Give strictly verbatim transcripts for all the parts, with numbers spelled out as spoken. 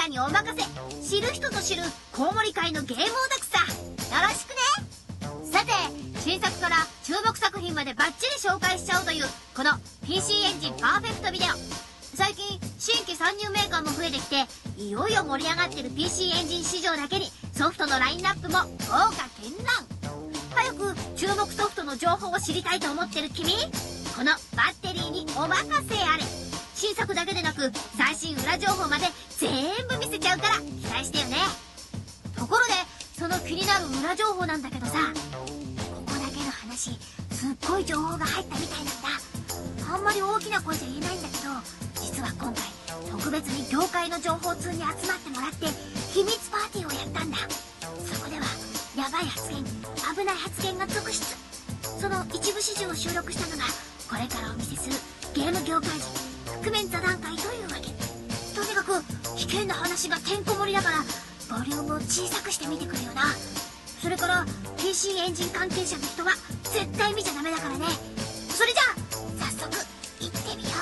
らにお任せ。知る人ぞ知るコウモリ界のゲームオタクさ。よろしくね。さて、新作から注目作品までバッチリ紹介しちゃおうというこの ピーシー エンジンパーフェクトビデオ。最近新規参入メーカーも増えてきて、いよいよ盛り上がってる ピーシー エンジン市場だけにソフトのラインナップも豪華絢爛。早く注目ソフトの情報を知りたいと思ってる君、このバッテリーにお任せあれ。新作だけでなく最新裏情報まで全部見せちゃうから期待してよね。ところでその気になる裏情報なんだけどさ、ここだけの話、すっごい情報が入ったみたいなんだ。あんまり大きな声じゃ言えないんだけど、実は今回特別に業界の情報通に集まってもらって秘密パーティーをやったんだ。そこではヤバい発言、危ない発言が続出。その一部始終を収録したのがこれからお見せするゲーム業界人覆面座談会というわけ。とにかく危険な話がてんこ盛りだから、ボリュームを小さくしてみてくれよな。それから ピーシー エンジン関係者の人は絶対見ちゃダメだからね。それじゃあ早速行ってみよ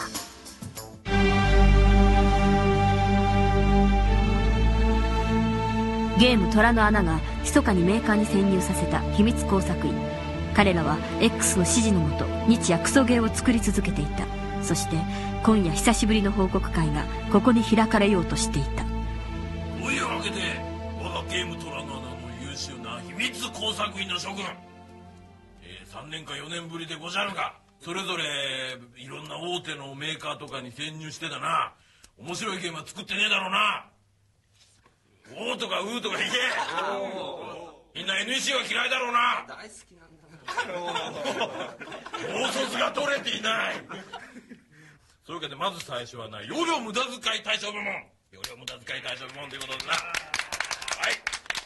う。ゲーム虎の穴が密かにメーカーに潜入させた秘密工作員。彼らは X の指示のもと日夜クソゲーを作り続けていた。そして今夜久しぶりの報告会がここに開かれようとしていた。 というわけで我がゲーム虎の穴の優秀な秘密工作員の諸君、えー、さんねんかよねんぶりでごじゃるが、それぞれいろんな大手のメーカーとかに潜入してだな。面白いゲームは作ってねえだろうな。おーとかうーとか言え。みんな エヌイーシー は嫌いだろうな。 大好きなんだ。 大卒が取れていない。そういうわけでまず最初はな、容量無駄遣い対象部門、容量無駄遣い対象部門ということでな。はい。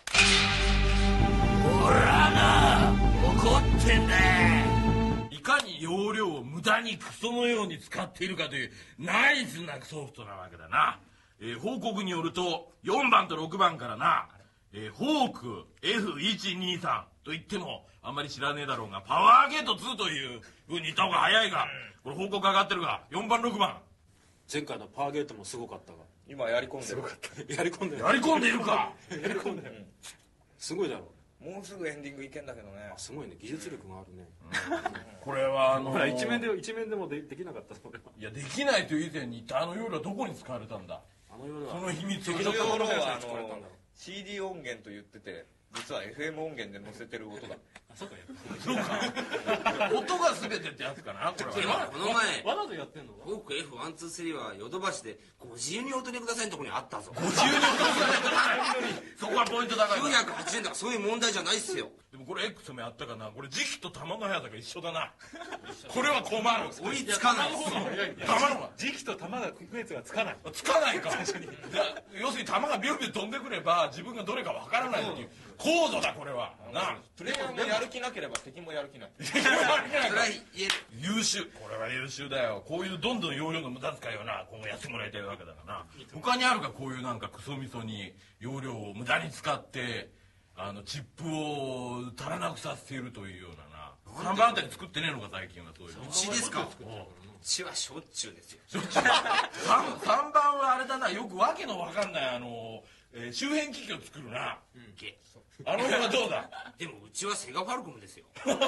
ほらな、怒ってんだ。いかに容量を無駄にクソのように使っているかというナイスなソフトなわけだな。えー、報告によるとよんばんとろくばんからな、えー、ホーク エフいちにさん と言ってもあんまり知らねえだろうが、パワーゲートツーというふうに言った方が早いが、これ報告上がってるがよんばんろくばん。 前回のパワーゲートもすごかったが、 今やり込んでる。すごかった。やり込んでる。 やり込んでいるか。 やり込んでる。すごいだろ。 もうすぐエンディングいけんだけどね。 すごいね、技術力があるね。 これはあのほら一面で一面でもでできなかったそれは。 いや、できないという以前にあの容量はどこに使われたんだ。 あの容量はその秘密そのを容量はあの シーディー 音源と言ってて、実は エフエム 音源で載せてる音だ。 そうかそうか。音が全てってやつかな。これはこの前わざとやってんの。 フォーク エフワンツースリー はヨドバシでご自由にお取りくださいのところにあったぞ。 ご自由にお取りください。そこはポイント高い。 きゅうひゃくはちえんとかそういう問題じゃないっすよ。 でもこれ X もやったかな。これ時期と球の速さが一緒だな。これは困る。 追いつかない。 球のが時期と球が区別がつかない。 つかないか。要するに球がビュンビュン飛んでくれば自分がどれかわからないっていう高度だこれは。な。 プレイヤーもやる気なければ敵もやる気ない。 それは言える。 優秀。これは優秀だよ。こういうどんどん容量の無駄遣いをな、今後やってもらいたいわけだからな。他にあるか、こういうなんかクソみそに容量を無駄に使ってあのチップを足らなくさせているというようなな。さんばんあたり作ってねえのか最近は。そういうの。 うちですか。うちはしょっちゅうですよ。 さんばんはあれだな、よくわけのわかんないあの、えー、周辺機器を作るな。 うん、けあの辺はどうだ。 でもうちはセガファルコムですよ。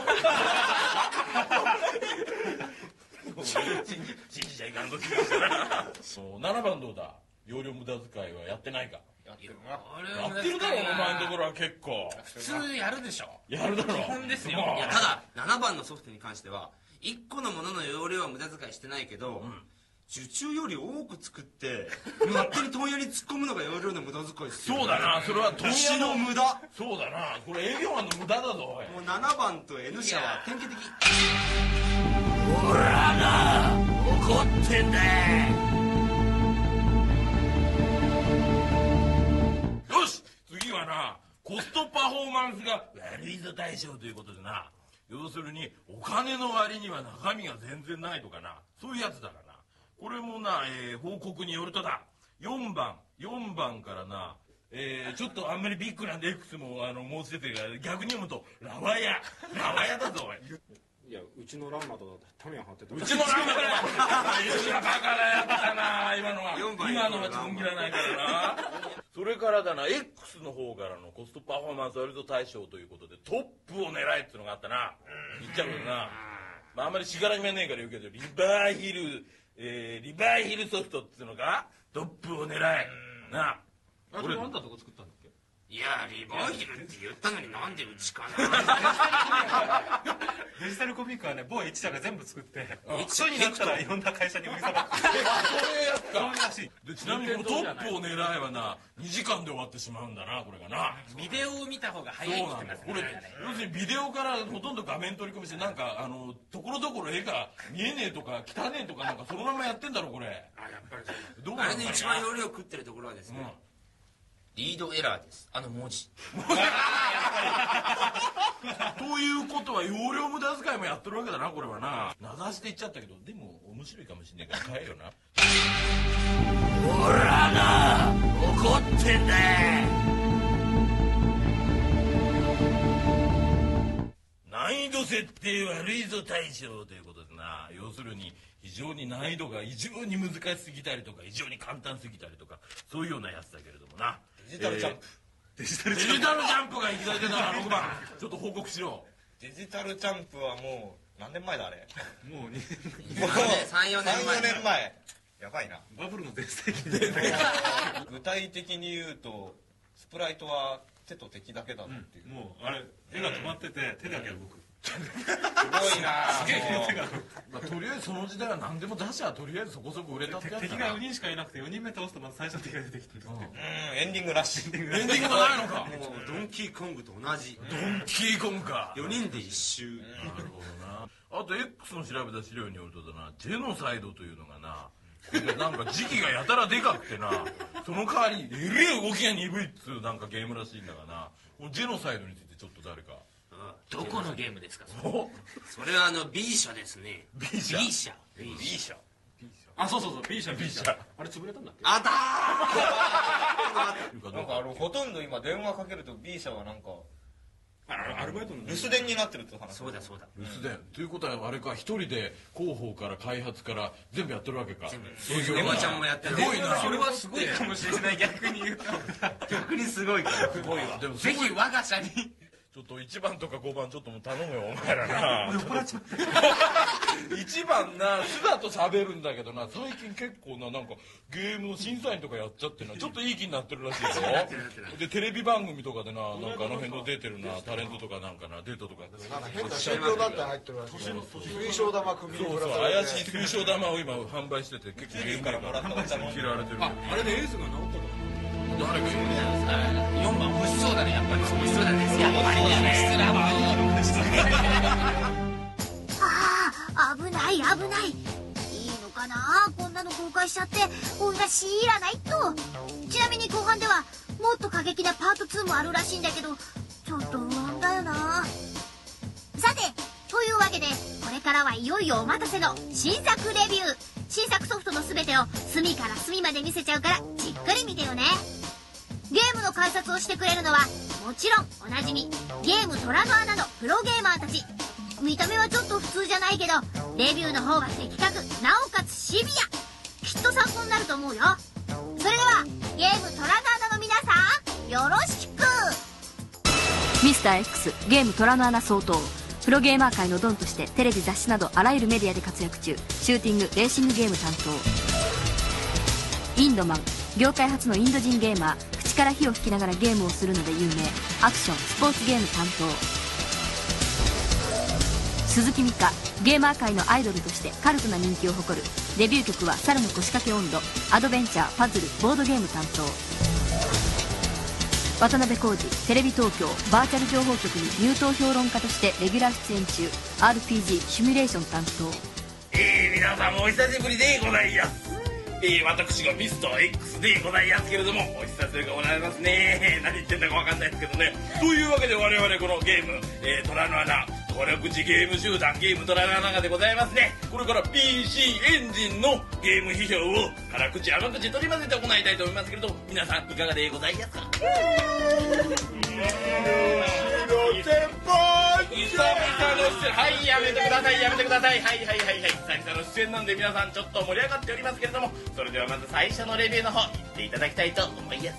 信じちゃいかんときですな。ななばんどうだ。容量無駄遣いはやってないか。 やってるな。 やってるだろお前のところは結構。 普通やるでしょ。 やるだろ。 基本ですよ。 いやただななばんのソフトに関してはいっこのものの容量は無駄遣いしてないけど、うん、受注より多く作って勝手に問屋に突っ込むのが容量の無駄遣いですよ、ね、 そうだな。それは問屋の無駄。 そうだな。これ営業マンの無駄だぞ。もうななばんと N 社は典型的。 ほらな、怒ってんだ。よし、次はな、コストパフォーマンスが悪いぞ大将ということでな。要するにお金の割には中身が全然ないとかな、そういうやつだからな。これもな、えー、報告によるとだ、よんばんよんばんからな、えー、ちょっとあんまりビッグなんで X もあの申し出てるが、逆に読むとラワヤラワヤだぞおい。 いやうちのランマとだってタミヤ張ってた。 うちのランマだいやバカなやつだな今のは。 よんばん今のはちょっと切らないからな。それからだな X の方からのコストパフォーマンスワールド大賞ということでトップを狙えっていうのがあったな。言っちゃうけどな、まあ、あんまりしがらみがねえから言うけどリバーヒル、えー、リバーヒルソフトっていうのがトップを狙えな。 あれあんたどこ作ったんだっけ？ いやリバーヒルって言ったのになんでうちかな。 デジタルコミックはね某一社が全部作って一一緒になったらいろんな会社に売りさばってそういうやつか。 そういうらしい。 でちなみにこのトップを狙えばなにじかんで終わってしまうんだなこれがな。 ビデオを見た方が早いって言ってますこれ要するにビデオからほとんど画面取り込みしてなんかあのところどころ絵が見えねえとか汚ねえとかなんかそのままやってんだろこれ。 あやっぱりそうだ。 どうなんだろうなあれで一番容量食ってるところはですね、リードエラーです。あの文字。 ということは容量無駄遣いもやってるわけだなこれはな。名指しで言っちゃったけどでも面白いかもしれないから買えよな。 ほらな怒ってんだ。 難易度設定悪いぞ大将ということでな。要するに非常に難易度が異常に難しすぎたりとか異常に簡単すぎたりとかそういうようなやつだけれどもな。 デジタルジャンプ、 デジタルジャンプがいきなり出たなろくばんちょっと報告しろ。 デジタルジャンプはもう何年前だあれ。 もうにもうさんよねんまえさんよねんまえ。やばいな。 バブルの全盛期で具体的に言うとスプライトは手と敵だけだぞっていう、 もうあれ絵が止まってて手だけ動く。 すごいな。 まあ、とりあえずその時代は何でも出しゃとりあえずそこそこ売れたってやつだな。 敵がよにんしかいなくてよにんめ倒すとまず最初の敵が出てきてる。 うんエンディングラッシュ。 エンディングがないのか。 もうドンキーコングと同じドンキーコングか。 よにんで一周。 なるほどな。あと X の調べた資料によるとだなジェノサイドというのがなこれなんか時期がやたらでかくてなその代わりえれえ動きが鈍いっつうなんかゲームらしいんだがな。このジェノサイドについてちょっと誰か。 どこのゲームですか？ おそれはあの B 社ですね。 B 社 B 社 B 社。 あそうそうそう B 社 B 社あれ潰れたんだっけ？ あたなんかあのほとんど今電話かけると B 社はなんかあアルバイトの留守電になってるって話。 そうだそうだ。 留守電ということはあれか一人で広報から開発から全部やってるわけか。 全部そういうようなエマちゃんもやってる。 すごいな。 それはすごいかもしれない。逆に言うと逆にすごいから。すごいわ。 でもぜひ我が社に。 ちょっといちばんとかごばんちょっともう頼むよお前らな。 酔っ払っちゃった。 いちばんな須田と喋るんだけどな最近結構ななんかゲームの審査員とかやっちゃってなちょっといい気になってるらしいよ。でテレビ番組とかでななんかあの辺の出てるなタレントとかなんかなデートとかなんか変な宗教団体入ってるらしい。水晶玉首にそうそうぶら下げて怪しい水晶玉を今販売してて結構ゲームからもらったお茶も嫌われてる。 ああれでエースが治ったと。 誰かいるね。 よんばん欲しそうだねやっぱり。欲しそうだねやっぱりねスラム。 ああ危ない危ない。いいのかなこんなの公開しちゃっておいら強いらないと。ちなみに後半ではもっと過激なパートツーもあるらしいんだけどちょっと不安だよな。さてというわけでこれからはいよいよお待たせの新作レビュー。新作ソフトの全てを隅から隅まで見せちゃうからじっくり見てよね。ゲームの解説をしてくれるのはもちろんおなじみゲーム虎の穴のプロゲーマーたち。見た目はちょっと普通じゃないけどレビューの方が的確なおかつシビア。きっと参考になると思うよ。それではゲーム虎の穴の皆さんよろしく。 ミスター X ゲーム虎の穴相当。プロゲーマー界のドンとしてテレビ雑誌などあらゆるメディアで活躍中。シューティングレーシングゲーム担当インドマン。業界初のインド人ゲーマー。口から火を吹きながらゲームをするので有名。アクションスポーツゲーム担当鈴木美香。ゲーマー界のアイドルとしてカルトな人気を誇る。デビュー曲は猿の腰掛け温度。アドベンチャーパズルボードゲーム担当渡辺浩二。テレビ東京バーチャル情報局に入党評論家としてレギュラー出演中。 アールピージー シミュレーション担当。 えー、皆さんもお久しぶりでございます。えー、私がミスター X でございますけれどもお久しぶりでございますね。何言ってんだかわかんないですけどね。というわけで我々このゲーム、えー、虎の穴協力地ゲーム集団ゲーム虎の穴でございますね。これから ピーシー エンジンのゲーム批評を辛口甘口取り混ぜて行いたいと思いますけれども皆さんいかがでございますか。先輩久々の出演、はいやめてくださいやめてください、はいはいはいはい、久々の出演なんで皆さんちょっと盛り上がっておりますけれども、それではまず最初のレビューの方言っていただきたいと思います。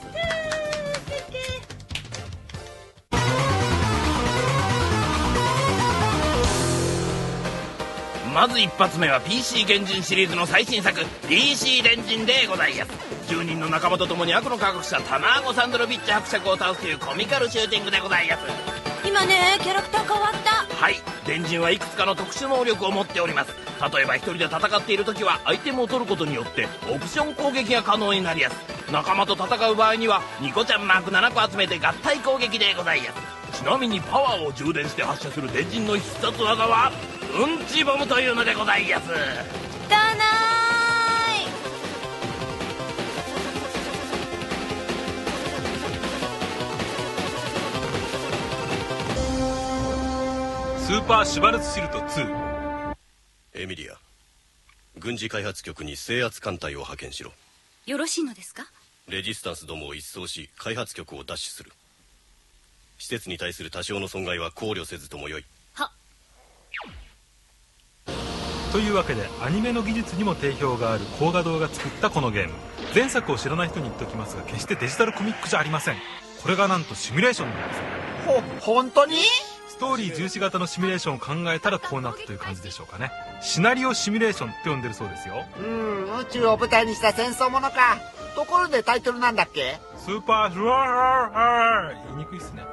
まず一発目は ピーシー 原人シリーズの最新作 ピーシー 原人でございます。じゅうにんの仲間と共に悪の科学者タマーゴ・サンドロビッチ伯爵を倒すというコミカルシューティングでございます。 今ねキャラクター変わった。 はい、原人はいくつかの特殊能力を持っております。例えば一人で戦っている時はアイテムを取ることによってオプション攻撃が可能になりやす。仲間と戦う場合にはニコちゃんマークななこ集めて合体攻撃でございます。ちなみにパワーを充電して発射する原人の必殺技はうんちボムというのでございます。 汚い。 スーパーシュバルツシルトツー。 エミリア、軍事開発局に制圧艦隊を派遣しろ。 よろしいのですか？ レジスタンスどもを一掃し開発局を奪取する。施設に対する多少の損害は考慮せずともよい。 はというわけでアニメの技術にも定評がある邦画堂が作ったこのゲーム、前作を知らない人に言っておきますが、決してデジタルコミックじゃありません。これがなんとシミュレーションなんです。 ほ本当に？ ストーリー重視型のシミュレーションを考えたらこうなったという感じでしょうかね。シナリオシミュレーションって呼んでるそうですよ。 うん、宇宙を舞台にした戦争ものか。ところでタイトルなんだっけ？ スーパーシュワー言いにくいっすね。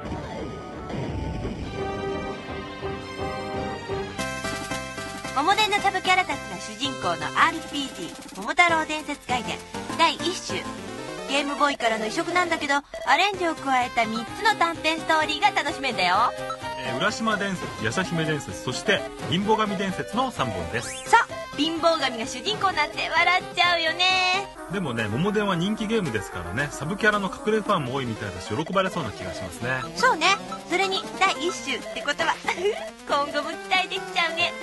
桃伝のサブキャラたちが主人公の アールピージー 桃太郎伝説外伝だいいっ種。ゲームボーイからの移植なんだけどアレンジを加えたみっつの短編ストーリーが楽しめんだよ。 えー、浦島伝説、夜叉姫伝説、そして貧乏神伝説のさんぼんです。 さあ貧乏神が主人公なんて笑っちゃうよね。 でもね、桃伝は人気ゲームですからね、サブキャラの隠れファンも多いみたいだし喜ばれそうな気がしますね。 そうね、それにだいいっ種ってことは今後も期待できちゃうね。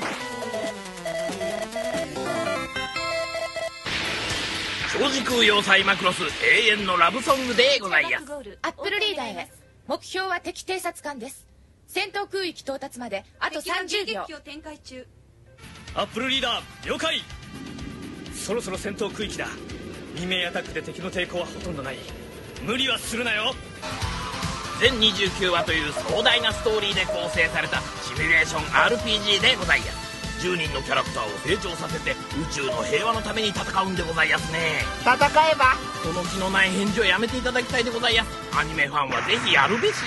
超時空要塞マクロス永遠のラブソングでございます。 アップルリーダーへ。目標は敵偵察艦です。戦闘空域到達まであとさんじゅうびょう。 アップルリーダー了解。そろそろ戦闘区域だ。に名アタックで敵の抵抗はほとんどない。無理はするなよ。 全にじゅうきゅうわという壮大なストーリーで構成されたシミュレーション アールピージー でございます。じゅうにんのキャラクターを成長させて宇宙の平和のために戦うんでございますね。 戦えばその気のない返事をやめていただきたいでございます。アニメファンはぜひやるべし。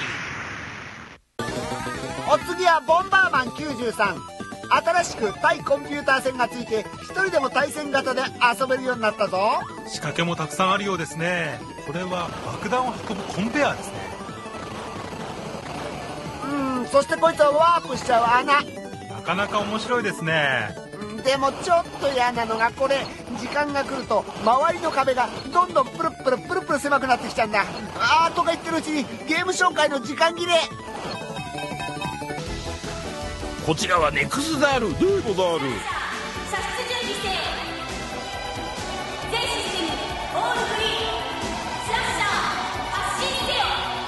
お次はボンバーマンきゅうじゅうさん。新しく対コンピューター戦がついて一人でも対戦型で遊べるようになったぞ。 仕掛けもたくさんあるようですね。これは爆弾を運ぶコンベヤーですね。 うん、そしてこいつはワープしちゃう穴。 なかなか面白いですね。 でもちょっと嫌なのがこれ、時間が来ると周りの壁がどんどんプルプルプルプル狭くなってきちゃうんだ。あーとか言ってるうちにゲーム紹介の時間切れ。 こちらはネクスザールでござる。 射出準備せよ。全システムオールフリー。スラッシャー発進せよ。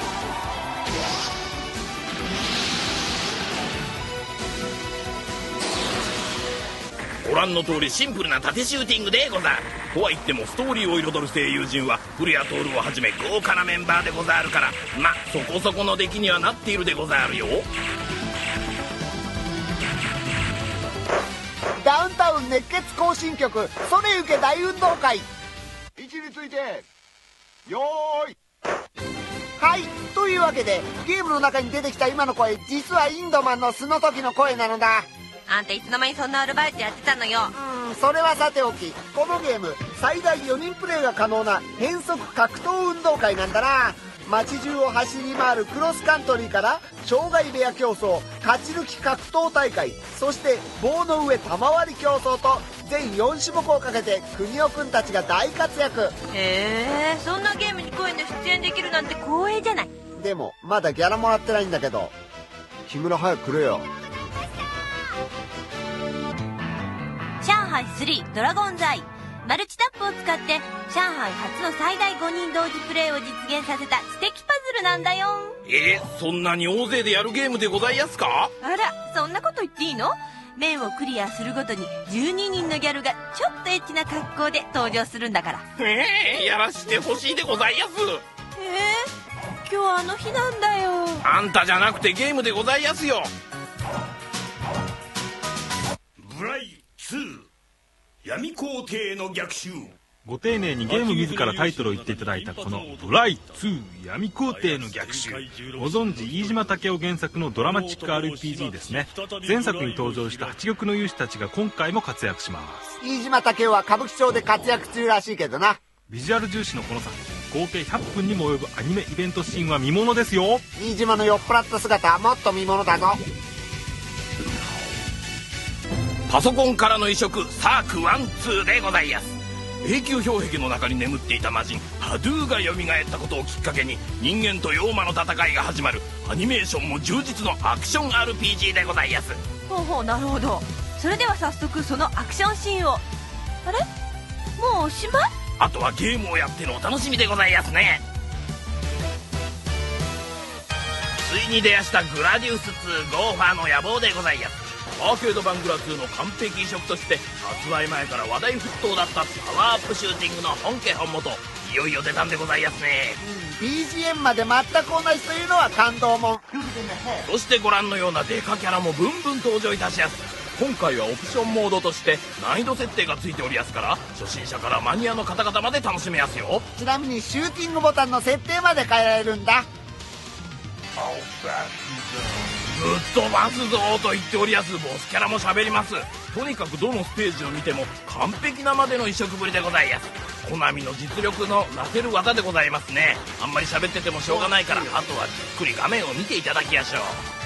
ご覧の通りシンプルな縦シューティングでござる。とは言ってもストーリーを彩る声優陣は古谷徹をはじめ豪華なメンバーでござるから、まそこそこの出来にはなっているでござるよ。 ダウンタウン熱血行進曲「それゆけ大運動会」。 位置についてよーい。 はい、というわけでゲームの中に出てきた今の声、実はインドマンの素の時の声なのだ。 あんたいつの間にそんなアルバイトやってたのよ。 うん、それはさておき、このゲーム最大よにんプレイが可能な変則格闘運動会なんだな。街中を走り回るクロスカントリーから障害部屋競争、勝ち抜き格闘大会、そして棒の上玉割り競争と全よん種目をかけて国尾くんたちが大活躍。 へえ、そんなゲームに声で出演できるなんて光栄じゃない。 でもまだギャラもらってないんだけど。木村早くくれよ。 上海スリードラゴンズアイ。 マルチタップを使って上海初の最大ごにん同時プレイを実現させた知的パズルなんだよ。 えー、そんなに大勢でやるゲームでございやすか？ あら、そんなこと言っていいの？面をクリアするごとにじゅうににんのギャルがちょっとエッチな格好で登場するんだから。 えー、やらしてほしいでございやす。 えー、今日あの日なんだよ。 あんたじゃなくてゲームでございやすよ。 ブライツー闇皇帝の逆襲。 ご丁寧にゲーム自らタイトルを言っていただいたこのブライツー闇皇帝の逆襲、ご存知飯島武雄原作のドラマチック アールピージー ですね。前作に登場した八玉の勇士たちが今回も活躍します。 飯島武雄は歌舞伎町で活躍中らしいけどな。 ビジュアル重視のこの作品、合計ひゃっぷんにも及ぶアニメイベントシーンは見ものですよ。 飯島の酔っ払った姿はもっと見ものだぞ。 パソコンからの移植サークワンツーでございやす。永久氷壁の中に眠っていた魔人ハドゥーが蘇ったことをきっかけに人間と妖魔の戦いが始まるアニメーションも充実のアクション アールピージー でございやす。 ほうほう、なるほど。それでは早速そのアクションシーンを。あれ、もうおしまい？ あとはゲームをやってのお楽しみでございやすね。ついに出やしたグラディウスツーゴーファーの野望でございやす。アーケード版グラツーの完璧移植として発売前から話題沸騰だったパワーアップシューティングの本家本元、いよいよ出たんでございやすね。 うん、ビージーエム まで全く同じというのは感動もん。 そしてご覧のようなデカキャラもブンブン登場いたしやす。今回はオプションモードとして難易度設定がついておりやすから、初心者からマニアの方々まで楽しめやすよ。 ちなみにシューティングボタンの設定まで変えられるんだ。 ぶっ飛ばすぞと言っておりやす。ボスキャラも喋ります。とにかくどのステージを見ても完璧なまでの移植ぶりでございやす。コナミの実力のなせる技でございますね。あんまり喋っててもしょうがないから、あとはじっくり画面を見ていただきやしょう。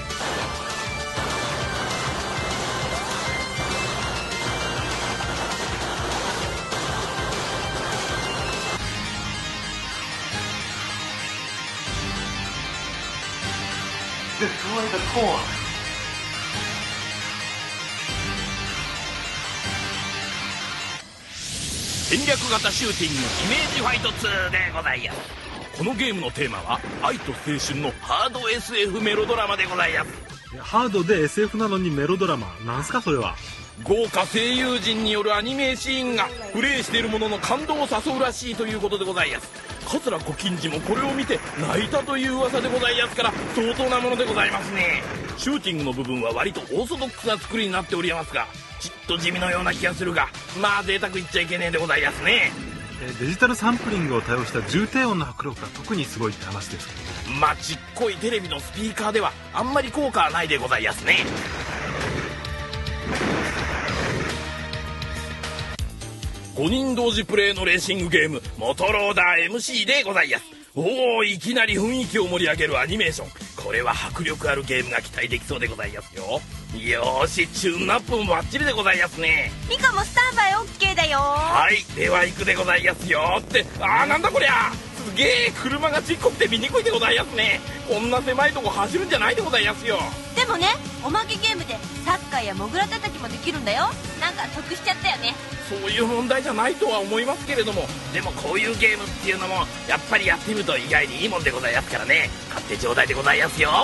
Destroy the core. 戦略型シューティングイメージファイトツーでございやす。このゲームのテーマは愛と青春のハード エスエフ メロドラマでございやす。 ハードで エスエフ なのにメロドラマなんすかそれは。 豪華声優陣によるアニメシーンがプレイしているものの感動を誘うらしいということでございやす。桂小金治もこれを見て泣いたという噂でございやすから、相当なものでございますね。シューティングの部分は割とオーソドックスな作りになっておりますが、ちっと地味のような気がするが、まあ贅沢言っちゃいけねえでございやすね。 デジタルサンプリングを多用した重低音の迫力が特にすごいって話ですけどね。 まあちっこいテレビのスピーカーではあんまり効果はないでございやすね。ごにん同時プレイのレーシングゲームモトローダー エムシー でございやす。おお、いきなり雰囲気を盛り上げるアニメーション。これは迫力あるゲームが期待できそうでございますよ。よーし、チューンアップもバッチリでございますね。 ミカもスタンバイ オーケー だよ。 はい、では行くでございますよ。って、あーなんだこりゃ、すげえ車がちっこくて見にくいでございますね。こんな狭いとこ走るんじゃないでございますよ。 でもね、おまけゲームでサッカーやモグラ叩きもできるんだよ。なんか得しちゃったよね。 そういう問題じゃないとは思いますけれども、でもこういうゲームっていうのもやっぱりやってみると意外にいいもんでございますからね。買ってちょうだいでございますよ。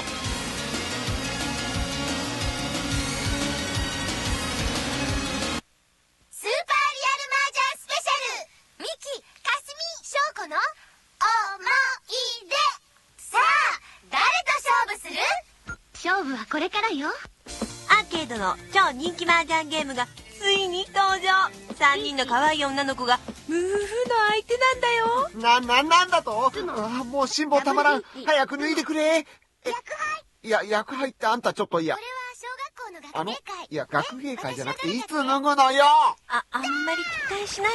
スーパーリアルマージャンスペシャル、ミキ、カスミ、ショウコの思い出。さあ、誰と勝負する？勝負はこれからよ。 アーケードの超人気麻雀ゲームがついに登場。さんにんの可愛い女の子がムフフの相手なんだよ。 な、な、なんだと？あ、もう辛抱たまらん。早く脱いでくれ。 薬杯。 いや、薬杯ってあんたちょっといや。 これは小学校の学芸会。 いや、学芸会じゃなくていつ脱ぐのよ。 あ、あんまり期待しない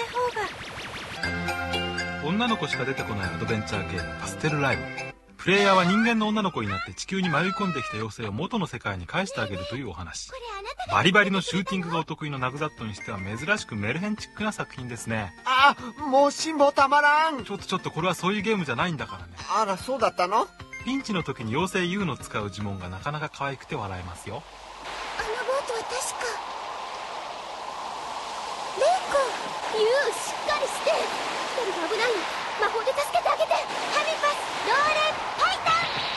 方が。 女の子しか出てこないアドベンチャーゲームパステルライブ。プレイヤーは人間の女の子になって地球に迷い込んできた妖精を元の世界に返してあげるというお話。バリバリのシューティングがお得意のナグザットにしては珍しくメルヘンチックな作品ですね。 あ、もう辛抱たまらん。 ちょっとちょっとこれはそういうゲームじゃないんだからね。 あら、そうだったの？ ピンチの時に妖精 ユー の使う呪文がなかなか可愛くて笑えますよ。 あのボートは確かレイコ。 しっかりして。一人が危ないの。魔法で助けてあげて。ハミパスローレンファイタ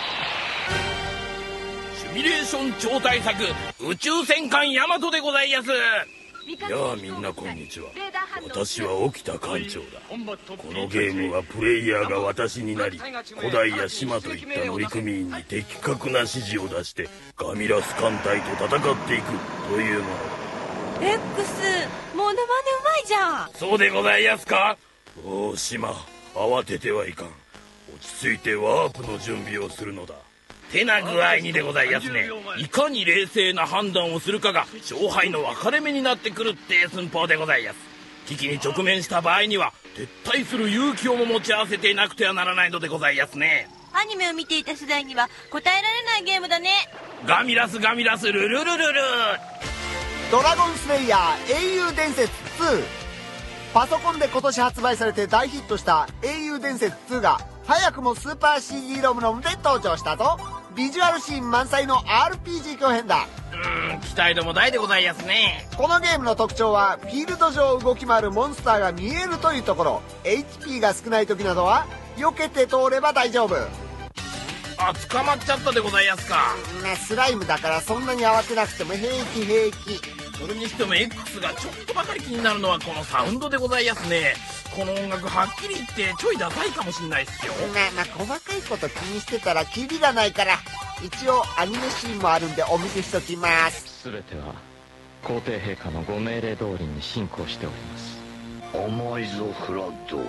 ー。 シミュレーション超大作宇宙戦艦ヤマトでございやす。 やあみんなこんにちは。私は沖田艦長だ。このゲームはプレイヤーが私になり、古代や島といった乗組員に的確な指示を出してガミラス艦隊と戦っていくというものだ。 X モノマネうまいじゃん。 そうでございやすか。おお島、慌ててはいかん。落ち着いてワープの準備をするのだ。 てな具合にでございやすね。いかに冷静な判断をするかが勝敗の分かれ目になってくるって寸法でございやす。危機に直面した場合には撤退する勇気をも持ち合わせていなくてはならないのでございやすね。 アニメを見ていた世代には答えられないゲームだね。 ガミラスガミラスルルルルル。 ドラゴンスレイヤー英雄伝説ツー。パソコンで今年発売されて大ヒットした英雄伝説ツーが早くもスーパー シーディー ロムロムで登場したぞ。ビジュアルシーン満載の アールピージー 巨編だ。 うーん期待度も大でございやすね。 このゲームの特徴はフィールド上動き回るモンスターが見えるというところ。 エイチピー が少ない時などは避けて通れば大丈夫。 あ、捕まっちゃったでございやすか。 なスライムだからそんなに慌てなくても平気平気。 それにしても X がちょっとばかり気になるのはこのサウンドでございやすね。この音楽はっきり言ってちょいダサいかもしんないっすよ。 まあまあ細かいこと気にしてたらキリがないから、一応アニメシーンもあるんでお見せしときます。 全ては皇帝陛下のご命令通りに進行しております。 甘いぞフラッド。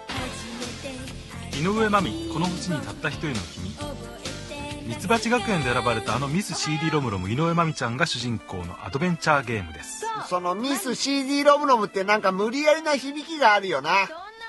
井上真美、この星にたった一人の君。ミツバチ学園で選ばれたあのミス シーディー ロムロム井上真美ちゃんが主人公のアドベンチャーゲームです。 そのミス シーディー ロムロムってなんか無理やりな響きがあるよな。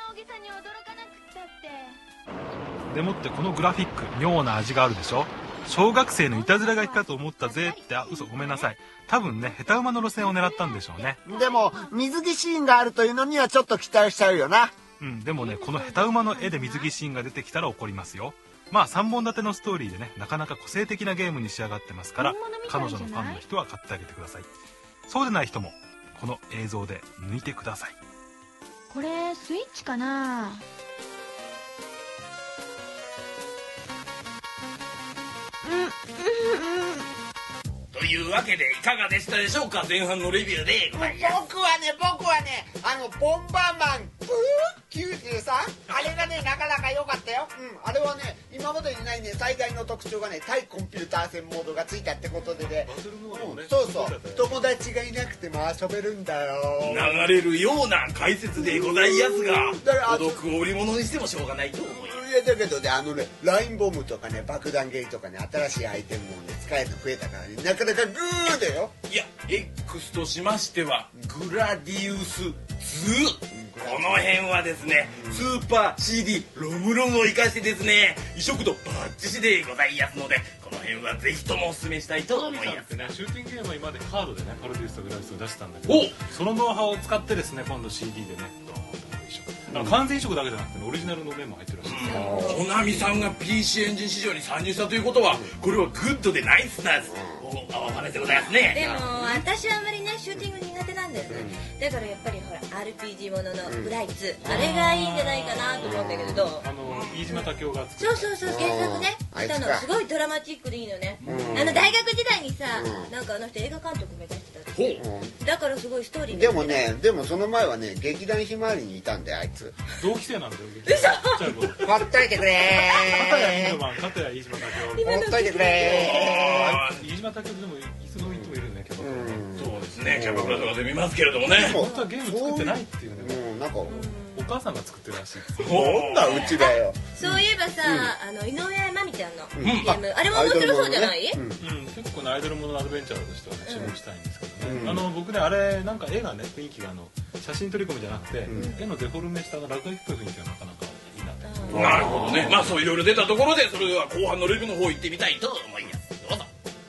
でもってこのグラフィック妙な味があるでしょ。小学生のいたずら書きかと思ったぜって。あ、嘘ごめんなさい。多分ね下手馬の路線を狙ったんでしょうね。 でも水着シーンがあるというのにはちょっと期待しちゃうよな。 うん、でもねこの下手馬の絵で水着シーンが出てきたら怒りますよ。まあさんぼん立てのストーリーでねなかなか個性的なゲームに仕上がってますから、彼女のファンの人は買ってあげてください。そうでない人もこの映像で抜いてください。 これスイッチかな。 というわけでいかがでしたでしょうか。前半のレビューでございます。 僕はね僕はねあのボンバーマンブーきゅうじゅうさんあれがねなかなか良かったよ。うんあれはね今までにないね最大の特徴がね対コンピューター戦モードがついたってことでね、うん、そうそう友達がいなくても遊べるんだよ。 流れるような解説でございやすが孤独を売り物にしてもしょうがないと思います。 いやだけどねあのねラインボムとかね爆弾ゲーとかね新しいアイテムもね使えるの増えたからねなかなかグーだよ。 いや X としましてはグラディウスツー、この辺はですね、うん、スーパー シーディー ロムロムを生かしてですね移植度バッチシでございますのでこの辺はぜひともお勧めしたいと思います。 ね、シューティングゲームは今までカードでねパロディウスとグラディウスを出したんだけどそのノウハウを使ってですね今度 シーディー でねドーンと移植、あの完全移植だけじゃなくて、ね、オリジナルの面も入ってるらしいですから。 コナミさんが ピーシー エンジン市場に参入したということはこれはグッドでナイスなお話でございますね。 でも私はあんまりねシューティング苦手なんだよね、うん、だからやっぱりほら アールピージー もののブライツ、うん、あれがいいんじゃないかなと思うんだけど、どう？ あの飯島武夫が作ったそうそうそう原作ねしたのすごいドラマチックでいいのね、うん、あの大学時代にさ、うん、なんかあの人映画監督目指してたって、うん、だからすごいストーリーでもねでもその前はね劇団ひまわりにいたんだよあいつ。 同期生なんだよ。 嘘ほっといてくれー。 片やインドマン片や飯島武夫ほっといてくれー。飯島武夫でもいつの人もいるねキャバクラ。 そうですねキャバクラとかで見ますけれどもね。 本当はゲーム作ってないっていうね。 うんなんかお母さんが作ってるらしいです。 そんなうちだよ。 そういえばさ、あの井上真美ちゃんのゲームあれも面白そうじゃない？ うん結構ねアイドルものアドベンチャーとしてはね注目したいんですけどね。あの僕ねあれなんか絵がね雰囲気があの写真取り込みじゃなくて絵のデフォルメした落書きっぽい雰囲気がなかなかいいなと。 なるほどね。まあそういろいろ出たところでそれでは後半のレビューの方行ってみたいと思います。どうぞ。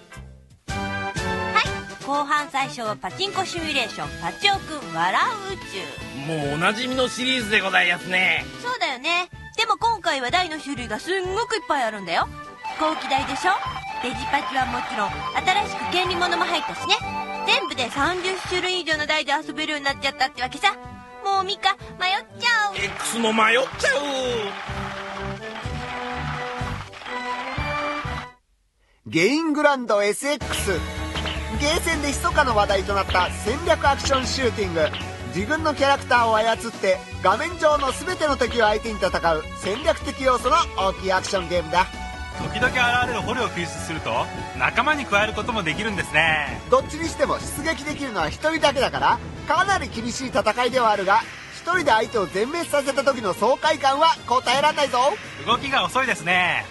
後半最初はパチンコシミュレーションパチオくん笑う宇宙。もうおなじみのシリーズでございますね。 そうだよね。でも今回は台の種類がすんごくいっぱいあるんだよ。飛行機台でしょ。デジパチはもちろん新しく権利物も入ったしね。全部でさんじゅっしゅるい以上の台で遊べるようになっちゃったってわけさ。 もうミカ迷っちゃう。 X も迷っちゃう。 ゲイングランド エスエックス、 ゲーセンで密かな話題となった戦略アクションシューティング。自分のキャラクターを操って画面上の全ての敵を相手に戦う戦略的要素の大きいアクションゲームだ。 時々現れる捕虜を救出すると仲間に加えることもできるんですね。 どっちにしても出撃できるのはひとりだけだからかなり厳しい戦いではあるが、ひとりで相手を全滅させた時の爽快感は答えられないぞ。 動きが遅いですね。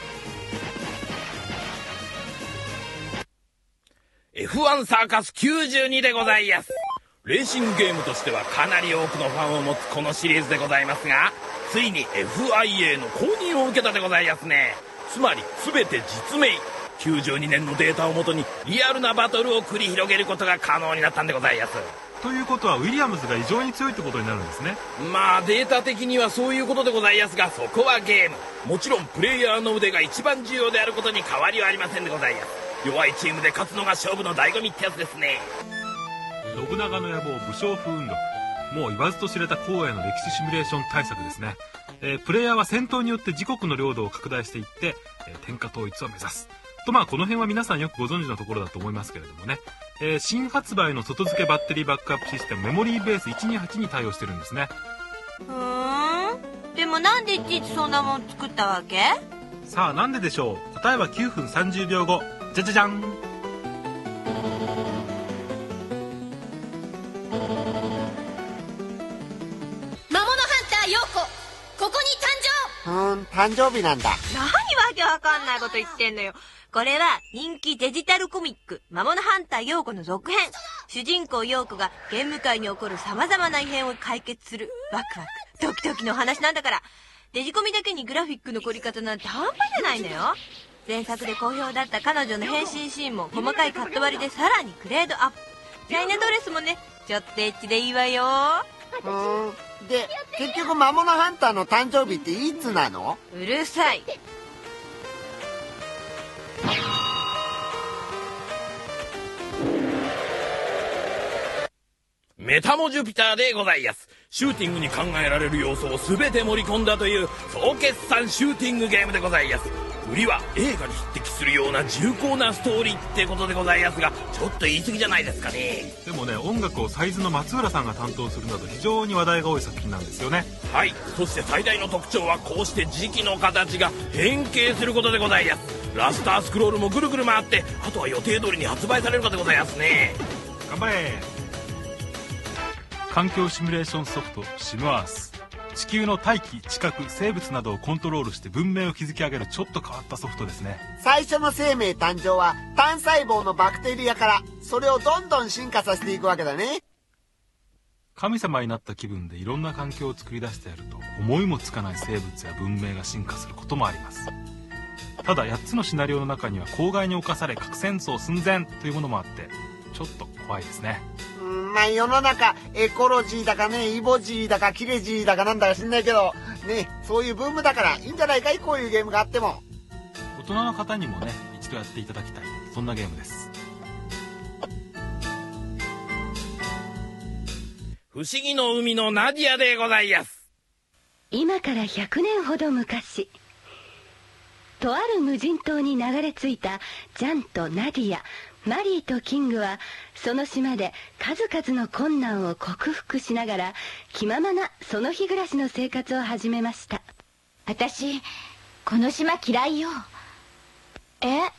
エフワン サーカスきゅうじゅうにでございます。レーシングゲームとしてはかなり多くのファンを持つこのシリーズでございますが、ついに エフアイエー の公認を受けたでございますね。つまり全て実名、きゅうじゅうにねんのデータをもとにリアルなバトルを繰り広げることが可能になったんでございます。 ということはウィリアムズが異常に強いってことになるんですね。 まあデータ的にはそういうことでございますが、そこはゲーム、もちろんプレイヤーの腕が一番重要であることに変わりはありませんでございます。弱いチームで勝つのが勝負の醍醐味ってやつですね。 信長の野望武将風雲録、もう言わずと知れた荒野の歴史シミュレーション対策ですね。えー、プレイヤーは戦闘によって自国の領土を拡大していって、えー、天下統一を目指すと、まあこの辺は皆さんよくご存知のところだと思いますけれどもね、えー、新発売の外付けバッテリーバックアップシステムメモリーベースいちにはちに対応してるんですね。 ふーん、でもなんでいちいちそんなもん作ったわけ？ さあなんででしょう。答えはきゅうふんさんじゅうびょうご。じゃじゃじゃん。 ここに誕生。 うーん、誕生日なんだ。 何わけわかんないこと言ってんのよ。これは人気デジタルコミック魔物ハンターヨーコの続編。主人公ヨーコがゲーム界に起こる様々な異変を解決するワクワクドキドキの話なんだから、デジコミだけにグラフィックの凝り方なんて半端じゃないのよ。前作で好評だった彼女の変身シーンも細かいカット割りでさらにグレードアップ。チャイナドレスもね、ちょっとエッチでいいわよ。 うーん、で結局魔物ハンターの誕生日っていつなの？ うるさい。 メタモジュピターでございます。シューティングに考えられる要素を全て盛り込んだという総決算シューティングゲームでございます。売りは映画に匹敵するような重厚なストーリーってことでございますが、ちょっと言い過ぎじゃないですかね。 でもね、音楽をサイズの松浦さんが担当するなど非常に話題が多い作品なんですよね。 はい、そして最大の特徴はこうして磁気の形が変形することでございます。ラスタースクロールもぐるぐる回って、あとは予定通りに発売されるかでございますね。 頑張れ。環境シミュレーションソフトシムアース、地球の大気、地殻、生物などをコントロールして文明を築き上げるちょっと変わったソフトですね。 最初の生命誕生は単細胞のバクテリアから、それをどんどん進化させていくわけだね。 神様になった気分でいろんな環境を作り出してやると、思いもつかない生物や文明が進化することもあります。ただやっつのシナリオの中には公害に侵され核戦争寸前というものもあって、ちょっと怖いですね。 まあ世の中エコロジーだかね、イボジーだかキレジーだかなんだか知んないけどね、そういうブームだからいいんじゃないかい、こういうゲームがあっても。 大人の方にもね、一度やっていただきたい、そんなゲームです。 不思議の海のナディアでございます。 今からひゃくねんほど昔、とある無人島に流れ着いたジャンとナディア、マリーとキングはその島で数々の困難を克服しながら気ままなその日暮らしの生活を始めました。 私この島嫌いよ。えねえねえね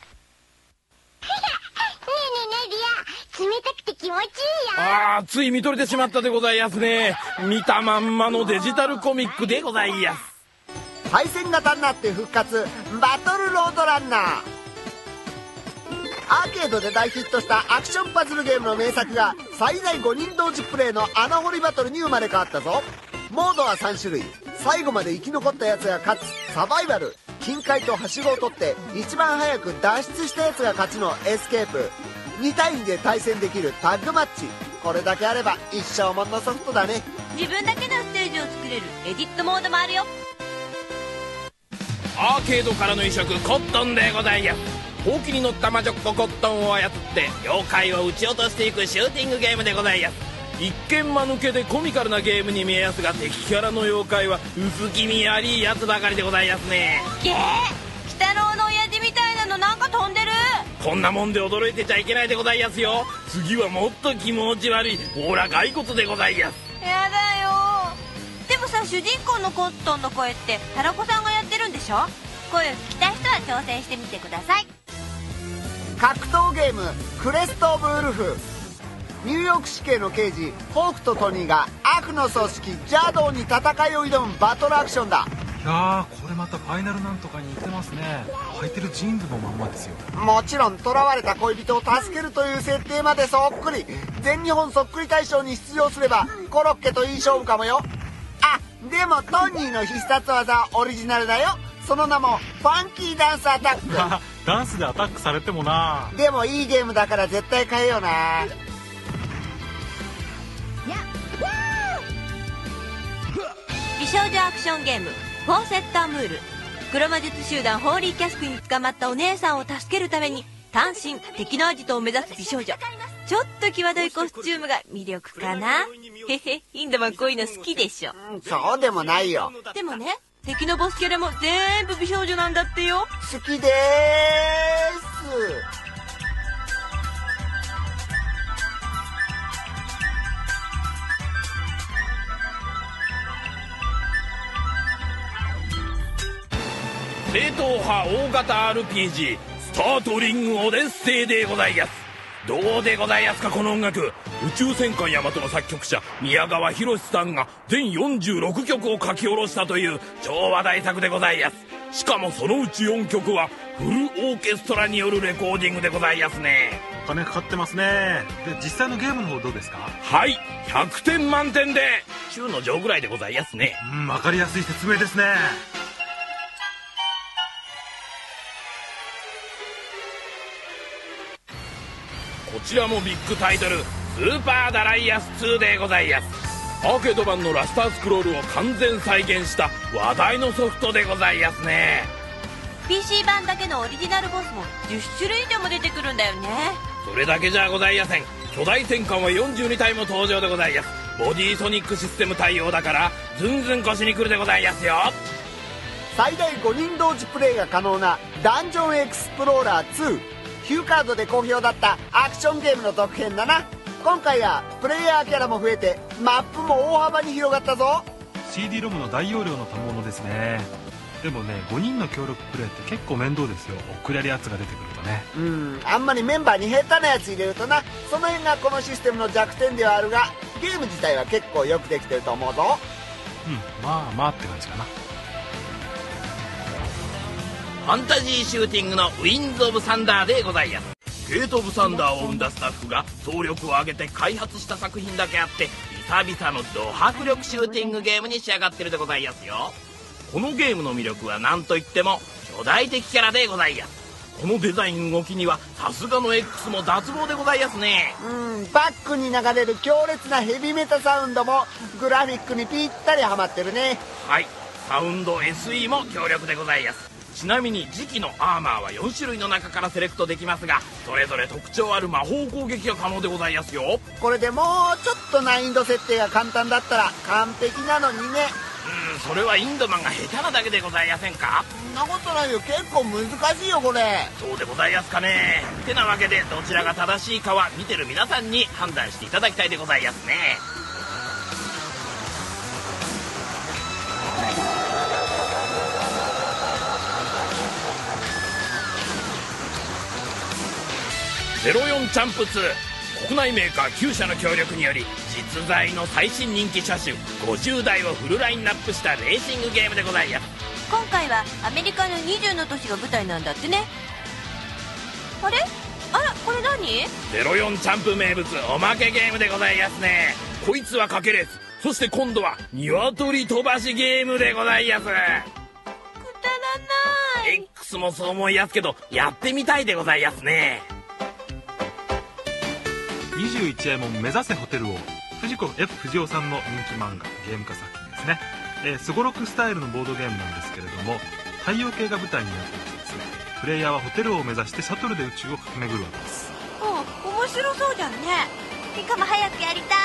ディア、冷たくて気持ちいいよ。 ああ、つい見とれてしまったでございますね。見たまんまのデジタルコミックでございます。 対戦型になって復活、バトルロードランナー。アーケードで大ヒットしたアクションパズルゲームの名作が最大ごにん同時プレイの穴掘りバトルに生まれ変わったぞ。モードはさんしゅるい。最後まで生き残ったやつが勝つサバイバル、金塊とはしごを取って一番早く脱出したやつが勝ちのエスケープ、にたいにで対戦できるタッグマッチ。これだけあれば一生もんのソフトだね。 自分だけのステージを作れるエディットモードもあるよ。 アーケードからの移植コットンでございます。ほうきに乗った魔女っ子コットンを操って妖怪を撃ち落としていくシューティングゲームでございます。 一見間抜けでコミカルなゲームに見えやすが、敵キャラの妖怪は薄気味悪いやつばかりでございますね。 げー、鬼太郎の親父みたいなのなんか飛んでる。 こんなもんで驚いてちゃいけないでございやすよ。次はもっと気持ち悪いほら骸骨でございやす。 やだよ。でもさ、主人公のコットンの声ってタラコさんがやってるんでしょ。声を聞きたい人は挑戦してみてください。 格闘ゲームクレスト・オブ・ウルフ。ニューヨーク市警の刑事ホークとトニーが悪の組織ジャドーに戦いを挑むバトルアクションだ。 いやー、これまたファイナルなんとかに似てますね。履いてるジーンズのまんまですよ。 もちろん囚われた恋人を助けるという設定までそっくり。全日本そっくり大賞に出場すればコロッケといい勝負かもよ。あ、でもトニーの必殺技はオリジナルだよ。その名もファンキーダンスアタック。 ダンスでアタックされてもな。 でもいいゲームだから絶対買えよな。 美少女アクションゲームフォーセットアムール。黒魔術集団ホーリーキャスクに捕まったお姉さんを助けるために単身敵のアジトを目指す美少女。ちょっと際どいコスチュームが魅力かな。へへ、インドマンこういうの好きでしょ。 そうでもないよ。 でもね、敵のボスキャラも全部美少女なんだってよ。 好きでーす。 正統派大型 アールピージー スタートリングオデッセイでございやす。どうでございやすかこの音楽。宇宙戦艦ヤマトの作曲者宮川博さんが全よんじゅうろくきょくを書き下ろしたという超話題作でございやす。しかもそのうちよんきょくはフルオーケストラによるレコーディングでございやすね。 お金かかってますね。で、実際のゲームの方どうですか？ はい、ひゃくてん満点で中の上ぐらいでございやすね。 うん、わかりやすい説明ですね。 こちらもビッグタイトルスーパーダライアスツーでございやす。アーケード版のラスタースクロールを完全再現した話題のソフトでございやすね。 ピーシー 版だけのオリジナルボスもじゅっしゅるい以上も出てくるんだよね。 それだけじゃございやせん。巨大戦艦はよんじゅうにたいも登場でございやす。ボディソニックシステム対応だからズンズン腰に来るでございやすよ。 最大ごにん同時プレイが可能なダンジョンエクスプローラーツー。ヒューカードで好評だったアクションゲームの続編だな。今回はプレイヤーキャラも増えてマップも大幅に広がったぞ。 シーディー ロムの大容量の賜物ですね。でもね、ごにんの協力プレイって結構面倒ですよ。遅れるやつが出てくるとね。 うん、あんまりメンバーに下手なやつ入れるとな。その辺がこのシステムの弱点ではあるが、ゲーム自体は結構よくできてると思うぞ。 うん、まあまあって感じかな。 ファンタジーシューティングのウィンズ・オブ・サンダーでございやす。ゲート・オブ・サンダーを生んだスタッフが総力を挙げて開発した作品だけあって久々のド迫力シューティングゲームに仕上がってるでございやすよ。このゲームの魅力は何といっても巨大的キャラでございやす。このデザイン動きにはさすがの X も脱帽でございやすね。 うん、バックに流れる強烈なヘビメタサウンドもグラフィックにぴったりハマってるね。 はい、サウンド エスイー も強力でございやす。ちなみに次期のアーマーはよんしゅるいの中からセレクトできますが、それぞれ特徴ある魔法攻撃が可能でございますよ。 これでもうちょっと難易度設定が簡単だったら完璧なのにね。 うん、それはインドマンが下手なだけでございやせんか。 そんなことないよ、結構難しいよこれ。 そうでございますかね。てなわけでどちらが正しいかは見てる皆さんに判断していただきたいでございますね。ゼロよんチャンプツー、国内メーカーきゅうしゃの協力により実在の最新人気車種ごじゅうだいをフルラインナップしたレーシングゲームでございます。 今回はアメリカのにじゅうの都市が舞台なんだってね。あれ、あら、これ何？ ゼロよんチャンプ名物おまけゲームでございますね。こいつはかけレース、そして今度は鶏飛ばしゲームでございます。くだらない X もそう思いやすけどやってみたいでございますね。 にじゅういちえもん目指せホテル王、藤子 F 不二雄さんの人気漫画ゲーム化作品ですね。えー、スゴロクスタイルのボードゲームなんですけれども、太陽系が舞台になっていてですね、プレイヤーはホテル王を目指してシャトルで宇宙を駆け巡るわけです。 うん、面白そうじゃんね。リカも早くやりたい。で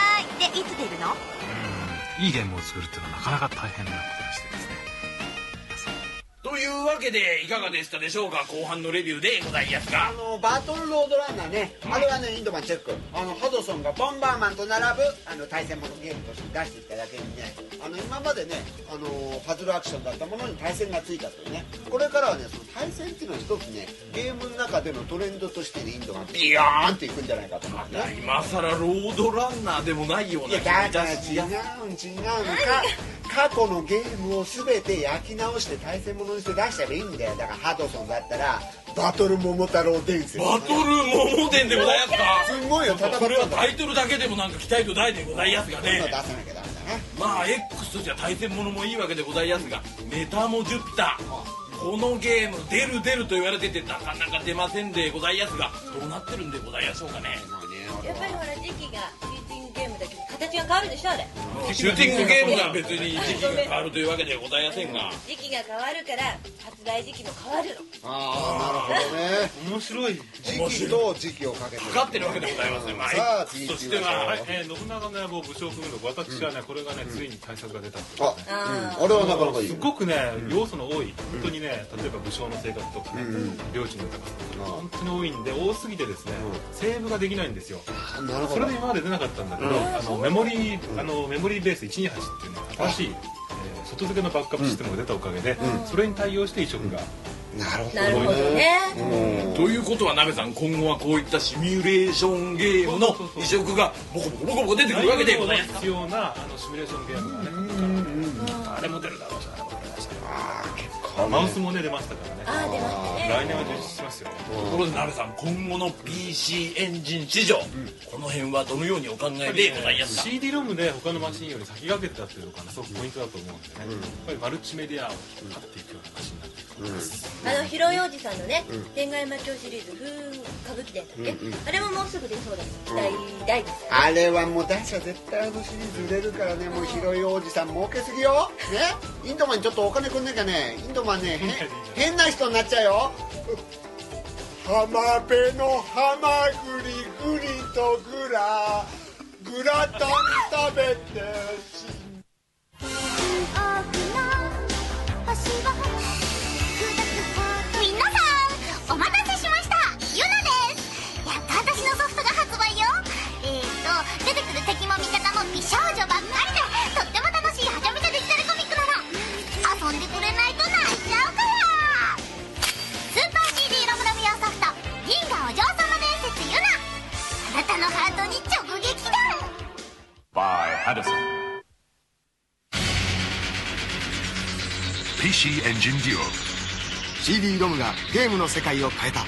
っていつ出るの？ いいゲームを作るっていうのはなかなか大変なことでしてですね。 というわけでいかがでしたでしょうか。後半のレビューでございますが、 あのバトルロードランナーね、あれはねインドマンチェック、あのハドソンがボンバーマンと並ぶあの対戦ものゲームとして出してきただけにね、あの今までねあのパズルアクションだったものに対戦がついたというね、これからはねその対戦っていうのは一つねゲームの中でのトレンドとしてねインドがビヨーンっていくんじゃないかと思ってね。 今さらロードランナーでもないような気がいやだから違うん違うんか過去のゲームを全て焼き直して対戦ものにして出したらいいんだよ。だからハドソンだったらバトル桃太郎伝説、 バトル桃伝でございますか。 すごいよ。 これはタイトルだけでもなんか期待と大でございますがね。 出さなきゃダメだね。 まあ X としては対戦ものもいいわけでございますが、メタモジュピター、このゲーム出る出ると言われててなかなか出ませんでございますが、どうなってるんでございましょうかね。 やっぱりほら時期がシューティングゲームだけど形が変わるでしょあれ。 シューティングゲームが別に時期が変わるというわけではございませんが、 時期が変わるから発売時期も変わるの。 ああなるほどね。 面白い時期と時期をかけてかかってるわけでございますね。まあさあ X としては、 はい、えー信長の野望武将風の私はね、これがねついに対策が出たんです。 あ、あれはなかなかいい。 すごくね要素の多い、本当にね例えば武将の性格とかね、領地の豊かさとか本当に多いんで、多すぎてですねセーブができないんですよ。それで今まで出なかったんだけど、あのメモリーあのメモリーベースいちにはちっていうね新しい、えー、外付けのバックアップシステムが出たおかげで、それに対応して移植が。 なるほなるほどね。 ということは鍋さん、今後はこういったシミュレーションゲームの移植がボコボコボコボコ出てくるわけでございます。 必要なあのシミュレーションゲームがね、あれも出るだろうし、あれも出るだろうし、マウスもね出ましたからね。 ああ出ましたね。 来年は充実しますよ。 ところで鍋さん、今後の ピーシー エンジン市場、この辺はどのようにお考えでございますか。 シーディー ロムで他のマシンより先駆けてたっていうのがすごくポイントだと思うんでね、やっぱりマルチメディアを引っ張っていくようなマシンになっていくと思います。 あの広いおじさんのね天外魔境シリーズ風歌舞伎伝だっけ、あれももうすぐ出そうだし期待大です。 あれはもう出しゃ絶対あのシリーズ売れるからね。もう広いおじさん儲けすぎよね。インドマンにちょっとお金くんなきゃね、インドマンね変な人になっちゃうよ。浜辺のハマグリグリとグラグラタン食べてみんなさんお待たせしました。ユナです。やっと私のソフトが発売よ。えーと出てくる敵も味方も美少女ばっかりでとっても楽しいはちゃめちゃデジタルコミックなの。遊んでくれないと泣いちゃうから。スーパー シーディー ロムロム用ソフト銀河お嬢様伝説ユナ、あなたのハートに直撃だ。 by Hadisonピーシー エンジンデュオシーディー ロムがゲームの世界を変えた。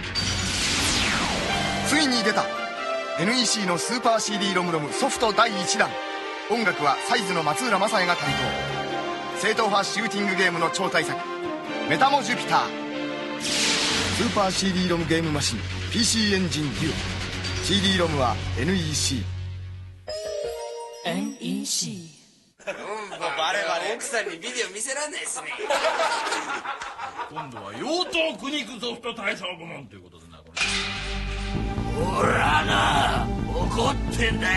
ついに出た エヌイーシー のスーパー シーディー ロムロムソフトだいいちだん。音楽はサイズの松浦正也が担当。正統派シューティングゲームの超大作メタモジュピター。スーパー シーディー ロムゲームマシン ピーシー エンジンデュオ。 シーディー ロムは エヌイーシー。 エヌイーシー。 うん、もうバレバレ奥さんにビデオ見せらんないですね。 今度は妖刀苦肉ソフト大将部門ということでな、これほらな怒ってんだ。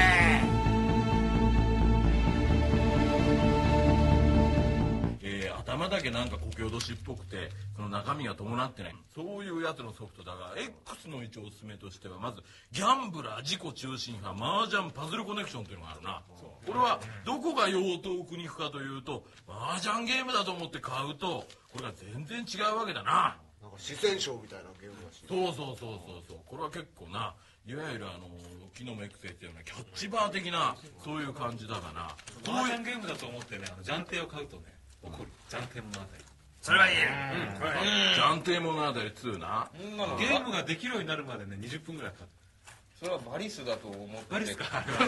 えー、頭だけなんかこけ落としっぽくてその中身が伴ってない、そういうやつのソフトだが X の一応おすすめとしてはまずギャンブラー自己中心派麻雀パズルコネクションというのがあるな。これはどこが妖刀苦肉かというと、麻雀ゲームだと思って買うとこれが全然違うわけだな。 なんか四川省みたいなゲームだし、 そうそうそうそうそう、これは結構ないわゆるあの昨日も X で言ったようなキャッチバー的なそういう感じだがな。 麻雀ゲームだと思ってね、あのジャンテを買うとね怒る。ジャンテ物語、 それはいい。ジャンテ物語ツーな。 ゲームができるようになるまでねにじゅっぷんぐらいかかる。 それはバリスだと思ってバリスか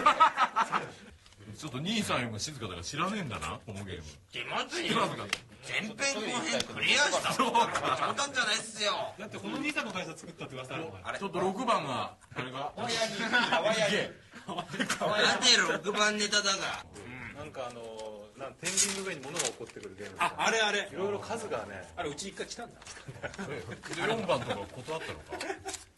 ちょっと兄さんよりも静かだから知らねえんだなこのゲーム。 気持ちいい。前編後編クリアしたそう冗談じゃないっすよ。 だってこの兄さんの会社作ったって噂あるもん。 ちょっとろくばんがあれがなんでろくばんネタだが、 なんかあのなん天秤の上に物が起こってくるゲーム。 あ、あれあれいろいろ数がね、 あれうち一回来たんだ。 よんばんとか断ったのか。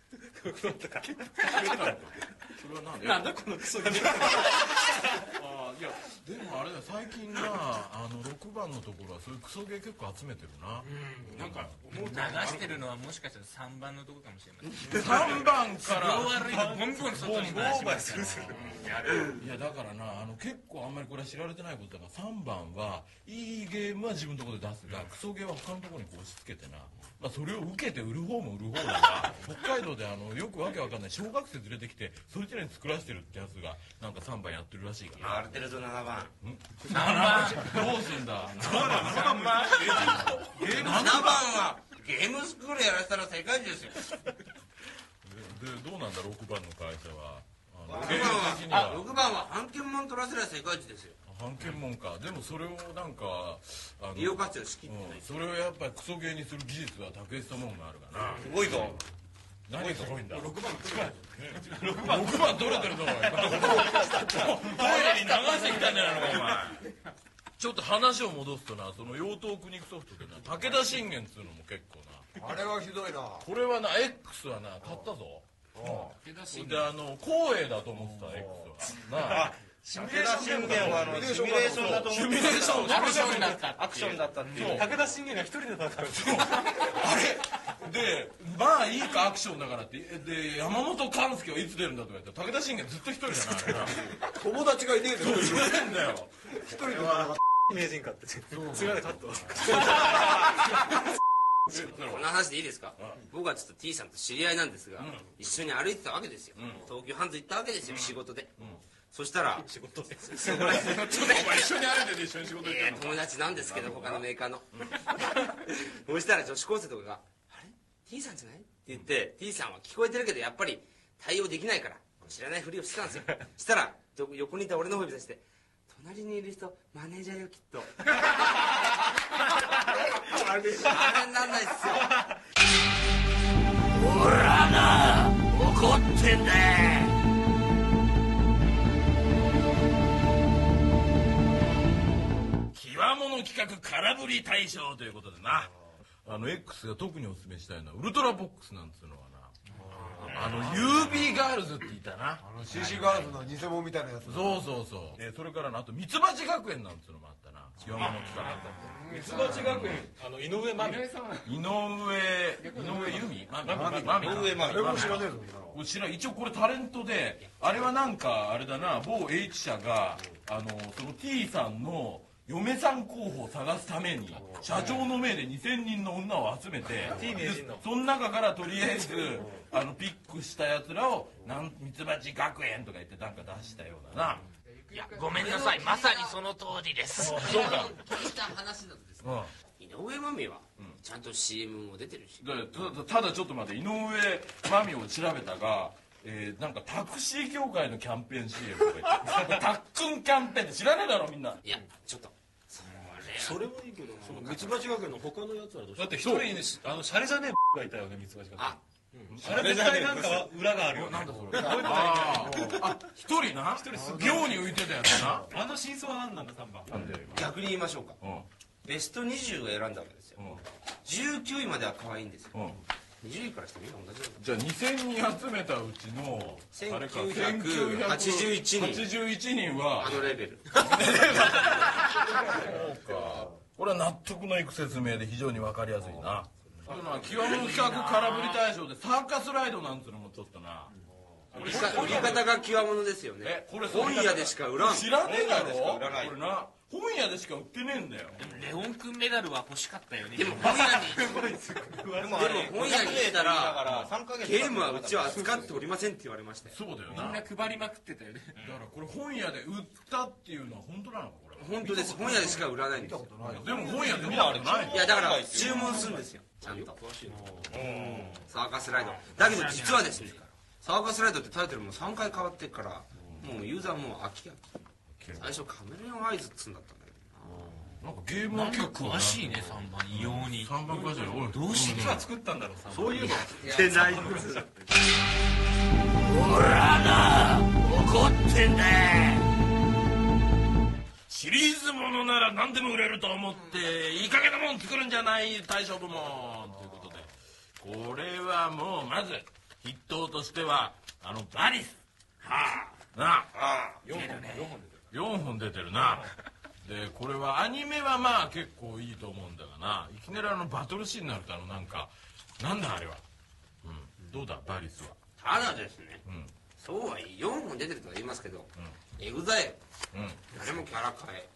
それはなんでなんだこのクソゲー。 あーいやでもあれだよ最近なあのろくばんのところはそういうクソゲー結構集めてるな。 なんか流してるのはもしかしたらさんばんのとこかもしれません。 さんばんから都合悪いとボンボン外に回しますから。 いやだからなあの結構あんまりこれは知られてないことだからさんばんはいいゲームは自分のところで出すがクソゲーは他のところにこう押し付けてな、まあ、それを受けて売る方も売る方だが北海道であのよくわけわかんない小学生連れてきてそいつらに作らせてるってやつがなんかさんばんやってるらしいからある程度ななばんななばんどうすんだななばんななばんはゲームスクールやらせたら世界一ですよ。 でどうなんだろくばんの会社は。 ろくばんはろくばんは半券もん取らせりゃ世界一ですよ。 半券もんか。でもそれをなんかあの利用活用しきってない、 うん、それをやっぱりクソゲーにする技術は卓越したもんがあるかな。 すごいぞ。 何すごいんだ。 ろくばん取れろくばん取れてるぞおい。トイレに流してきたんじゃないのかお前。ちょっと話を戻すとなその妖刀苦肉ソフトでな武田信玄っつうのも結構なあれはひどいな。 これはな X はな買ったぞ。であの光栄だと思ってた X はなあシミュレーションはあのシミュレーションだと思ってシミュレーションアクションだったアクションだったっていう武田信玄が一人で戦う。 あれでまあいいかアクションだからってで山本勘介はいつ出るんだとか言ったら武田信玄ずっと一人じゃない友達がいねえでそう言われんだよ。 一人では名人かってすみませんカット。 この話でいいですか。僕はちょっと T さんと知り合いなんですが、一緒に歩いてたわけですよ。東急ハンズ行ったわけですよ、仕事で。そしたら仕事で一緒に歩いてて一緒に仕事行ってんの。 友達なんですけど他のメーカーの。そしたら女子高生とかが「あれ T さんじゃない?」って言って T さんは聞こえてるけどやっぱり対応できないから知らないふりをしてたんですよ。したら横にいた俺の方を指さして「隣にいる人マネージャーよきっと」あれになんないっすよ。 ほらな怒ってんだ。 極物企画空振り大賞ということでなあの X が特におすすめしたいのはウルトラボックスなんつうのはなあの ユービー ガールズって言ったなシーシー ガールズの偽物みたいなやつ。 そうそうそう、えー、それからなあとミツバチ学園なんつうのもあったな極物企画ミツバチ学園あの井上真美井上井上由美マミマミ井上真美俺も知らねえぞ。 こちら一応これタレントであれはなんかあれだな某 H 社があのその T さんの嫁さん候補を探すために社長の命でにせんにんの女を集めてその中からとりあえずあのピックしたやつらをなんミツバチ学園とか言ってなんか出したようだな。 いやごめんなさいまさにその通りです。 そうか聞いた話だとですね、井上真美はちゃんと シーエム も出てるし、 ただちょっと待って井上真美を調べたがえー、なんかタクシー業界のキャンペーン シーエム とか言ってタックンキャンペーンって知らねえだろみんな。 いやちょっとそれはいいけどミツバチ学園の他のやつはどうした。 だって一人にあのシャレじゃねえがいたよねミツバチ学園。 ああれ絶対なんか裏があるよね。 なんだそれ。あ一人な行に浮いてたやつな。 あの真相は何なんださんばん。 逆に言いましょうか。ベストにじゅうを選んだわけですよ。じゅうきゅういまでは可愛いんですよ。にじゅういからしてみんな同じだ。 じゃあにせんにん集めたうちのせんきゅうひゃくはちじゅういちにんはちじゅういちにんはあのレベル。 そうか。これは納得のいく説明で非常に分かりやすいな。極物企画空振り大賞でサーカスライドなんつうのもちょっとな売り方が極物ですよね。本屋でしか売らん。 知らねえだろこれな。本屋でしか売ってねえんだよ。 レオン君メダルは欲しかったよね。 でも本屋にでも本屋に行ったらゲームはうちは扱っておりませんって言われましたよ。 そうだよみんな配りまくってたよね。 だからこれ本屋で売ったっていうのは本当なのかこれ。 本当です。本屋でしか売らないんですよ。 でも本屋で見たことない。 いやだから注文するんですよちゃんと。サーカスライドだけど実はですねサーカスライドってタイトルもさんかい変わってるからもうユーザーも飽き飽き。最初カメレオンアイズっつうんだったんだけどな。 なんかゲームは結構詳しいねさんばん異様に。 さんばん詳しい。おいどうしては作ったんだろう。 そういうのしてないんです。 ほらな怒ってんだ。 シリーズものなら何でも売れると思っていい加減なもん作るんじゃない大賞部門ということでこれはもうまず筆頭としてはあのバリスはあなあよんほんよんほん出てるな。でこれはアニメはまあ結構いいと思うんだがな、いきなりあのバトルシーンになるとあのなんかなんだあれは、うん、どうだバリスは。 ただですね、うん、そうはよんほん出てるとは言いますけど、うん、エグザイル、うん、誰もキャラ変え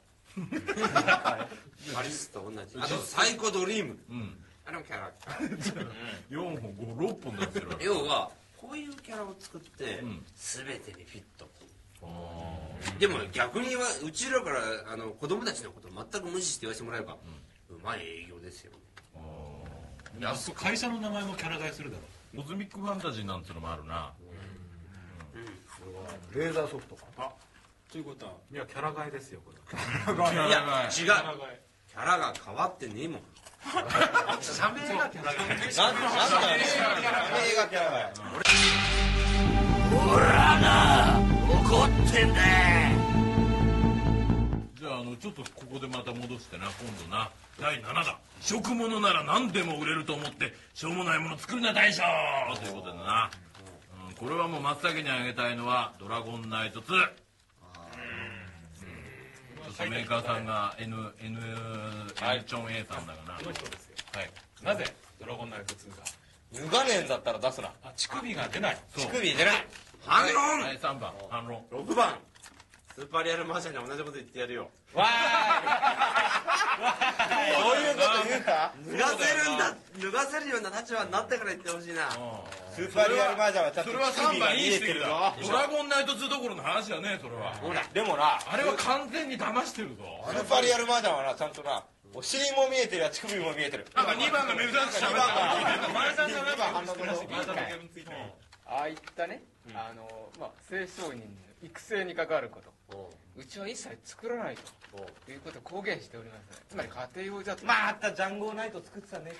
バリスと同じ。あとサイコドリーム、うん、あれもキャラ変えよんほんごろっぽん出してるわけ。 要はこういうキャラを作って、うん、全てにフィット。でも逆にはうちらからあの子供たちのことを全く無視して言わせてもらえば、うん、うまい営業ですよね。 あそこ会社の名前もキャラ替えするだろう。 コズミックファンタジーなんてのもあるな。 レーザーソフトか。 あ、ということは、いやキャラ替えですよこれ。 いや違う。キャラが変わってねえもん。 社名がキャラ替え。 社名がキャラ替え。 ほらな、怒ってんだ。 じゃああのちょっとここでまた戻してな、今度なだいななだん食物なら何でも売れると思ってしょうもないもの作るな大将ということでな、うん、これはもう真っ先にあげたいのはドラゴンナイトツー。ちょっとメーカーさんが N, N, N チョン A さんだがな、 この人ですよ。 はい、 なぜドラゴンナイトツーが脱がねえんだったら出すな。 あ、乳首が出ない。 乳首出ない。 反論。 はい、さんばん反論。 ろくばんスーパーリアルマージャンに同じこと言ってやるよ。 わーい。そういうこと言うか。 脱がせるんだ、脱がせるような立場になってから言ってほしいな。 スーパーリアルマージャンはちゃんとそれはさんばんいい見えしてるぞ。ドラゴンナイトツーどころの話じゃねえそれは。 ほらでもな、 あれは完全に騙してるぞ。 スーパーリアルマージャンはな、ちゃんとな、お尻も見えてるや乳首も見えてる。 なんかにばんが珍しくしゃべった。 前さんがなんかああいったね、あのまあ青少年の育成に関わること、うちは一切作らないということを公言しております。つまり家庭用じゃと、 またジャンゴーナイト作ってたね。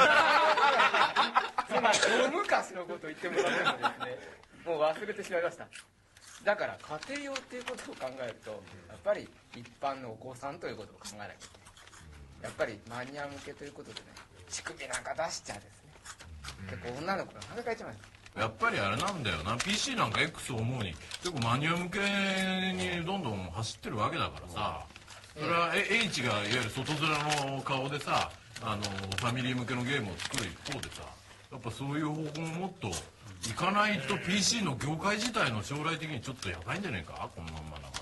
つまり大昔のことを言ってもらってもですね、もう忘れてしまいました。だから家庭用っていうことを考えると、やっぱり一般のお子さんということを考えなきゃいけない。やっぱりマニア向けということでね、乳首なんか出しちゃですね、結構女の子が裸かいちゃいます。 やっぱりあれなんだよな、 ピーシー なんか X を思うに結構マニア向けにどんどん走ってるわけだからさ、それは H がいわゆる外面の顔でさ、あのファミリー向けのゲームを作る一方でさ、やっぱそういう方向ももっといかないと ピーシー の業界自体の将来的にちょっとやばいんじゃないか、このまんまだから。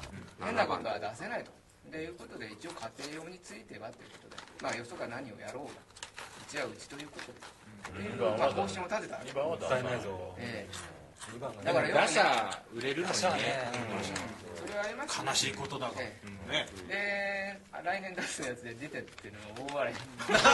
変なことは出せないということで、一応家庭用についてはということで、まあよそが何をやろうがうちはうちということで、っていうまあ方針を立てた。にばんは出さないぞ。ええ。だから打者売れるのにね。それはありますね。 悲しいことだから。ね。 で来年出すやつで出てっていうのが大笑い。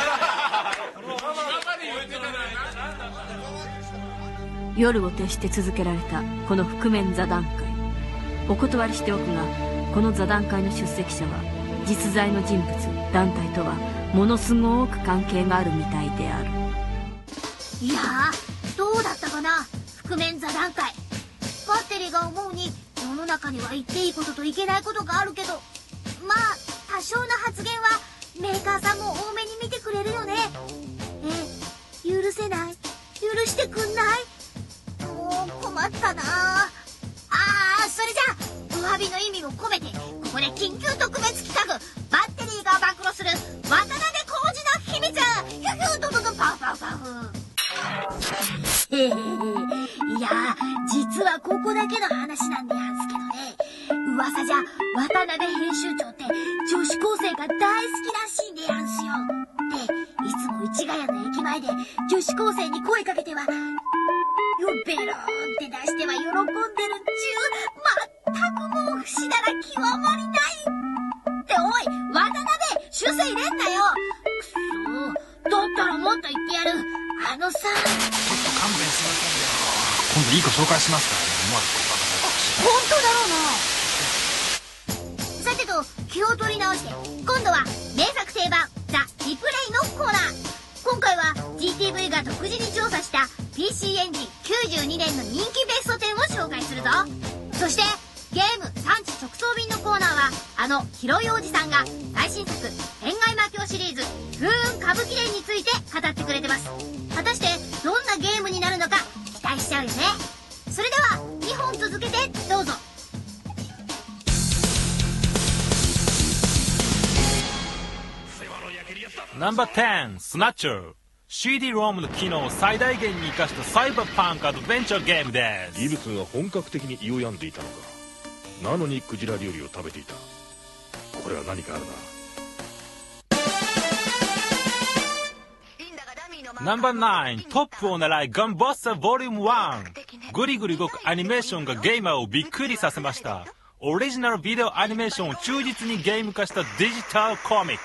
夜を徹して続けられたこの覆面座談会。お断りしておくが、この座談会の出席者は実在の人物団体とはものすごく関係があるみたいである。 いやー、どうだったかな覆面座談会。バッテリーが思うに世の中には言っていいことといけないことがあるけど、まあ多少の発言はメーカーさんも多めに見てくれるよね。え、許せない？許してくんない？もう困ったなあ。あー、それじゃあお詫びの意味も込めてここで緊急特別企画、バッテリーが暴露する渡辺浩二の秘密、ヒュヒュドドドパフパフパフ。へへへ、いや実はここだけの話なんでやんすけどね、噂じゃ渡辺編集長って女子高生が大好きらしいんでやんすよ。でいつも市ヶ谷の駅前で女子高生に声かけてはよベローンって出しては喜んでるんちゅう、まったくもう不死だら極まりないって。おい渡辺、主世入れんなよ。くそ、だったらもっと言ってやる。あのさ、ちょっと勘弁してくださいよ。今度いい子紹介しますからね。本当だろうな。さてと気を取り直して、今度は名作定番ザ・リプレイのコーナー。今回は ジーティーブイ が独自に調査した ピーシー エンジンきゅうじゅうにねんの人気ベストじゅうを紹介するぞ。そしてゲーム産地直送便のコーナーは、あのひろいおじさんが最新作恋愛魔境シリーズ風雲歌舞伎伝について語ってくれてます。果たしてどんなゲームになるのか期待しちゃうよね。 それではにほん続けてどうぞ。 ナンバーテン、スナッチャー。シーディー ロームの機能を最大限に生かしたサイバーパンクアドベンチャーゲームです。 異物が本格的に胃を病んでいたのか。なのにクジラ料理を食べていた。これは何かあるな。 ナンバーナイン、トップを狙いガンバスターボリュームワン。グリグリ動くアニメーションがゲーマーをびっくりさせました。オリジナルビデオアニメーションを忠実にゲーム化したデジタルコミック。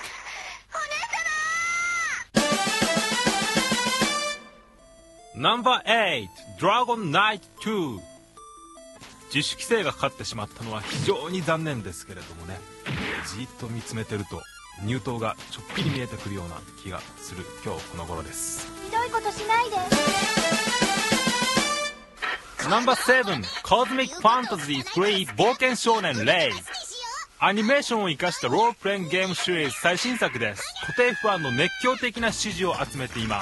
ナンバーエイト、ドラゴンナイトツー。自主規制がかかってしまったのは非常に残念ですけれどもね、じっと見つめてると乳頭がちょっぴり見えてくるような気がする今日この頃です。 ひどいことしないで。 ナンバーセブン、コズミックファンタジースリー冒険少年レイ。アニメーションを生かしたロールプレイングゲームシリーズ最新作です。固定ファンの熱狂的な支持を集めています。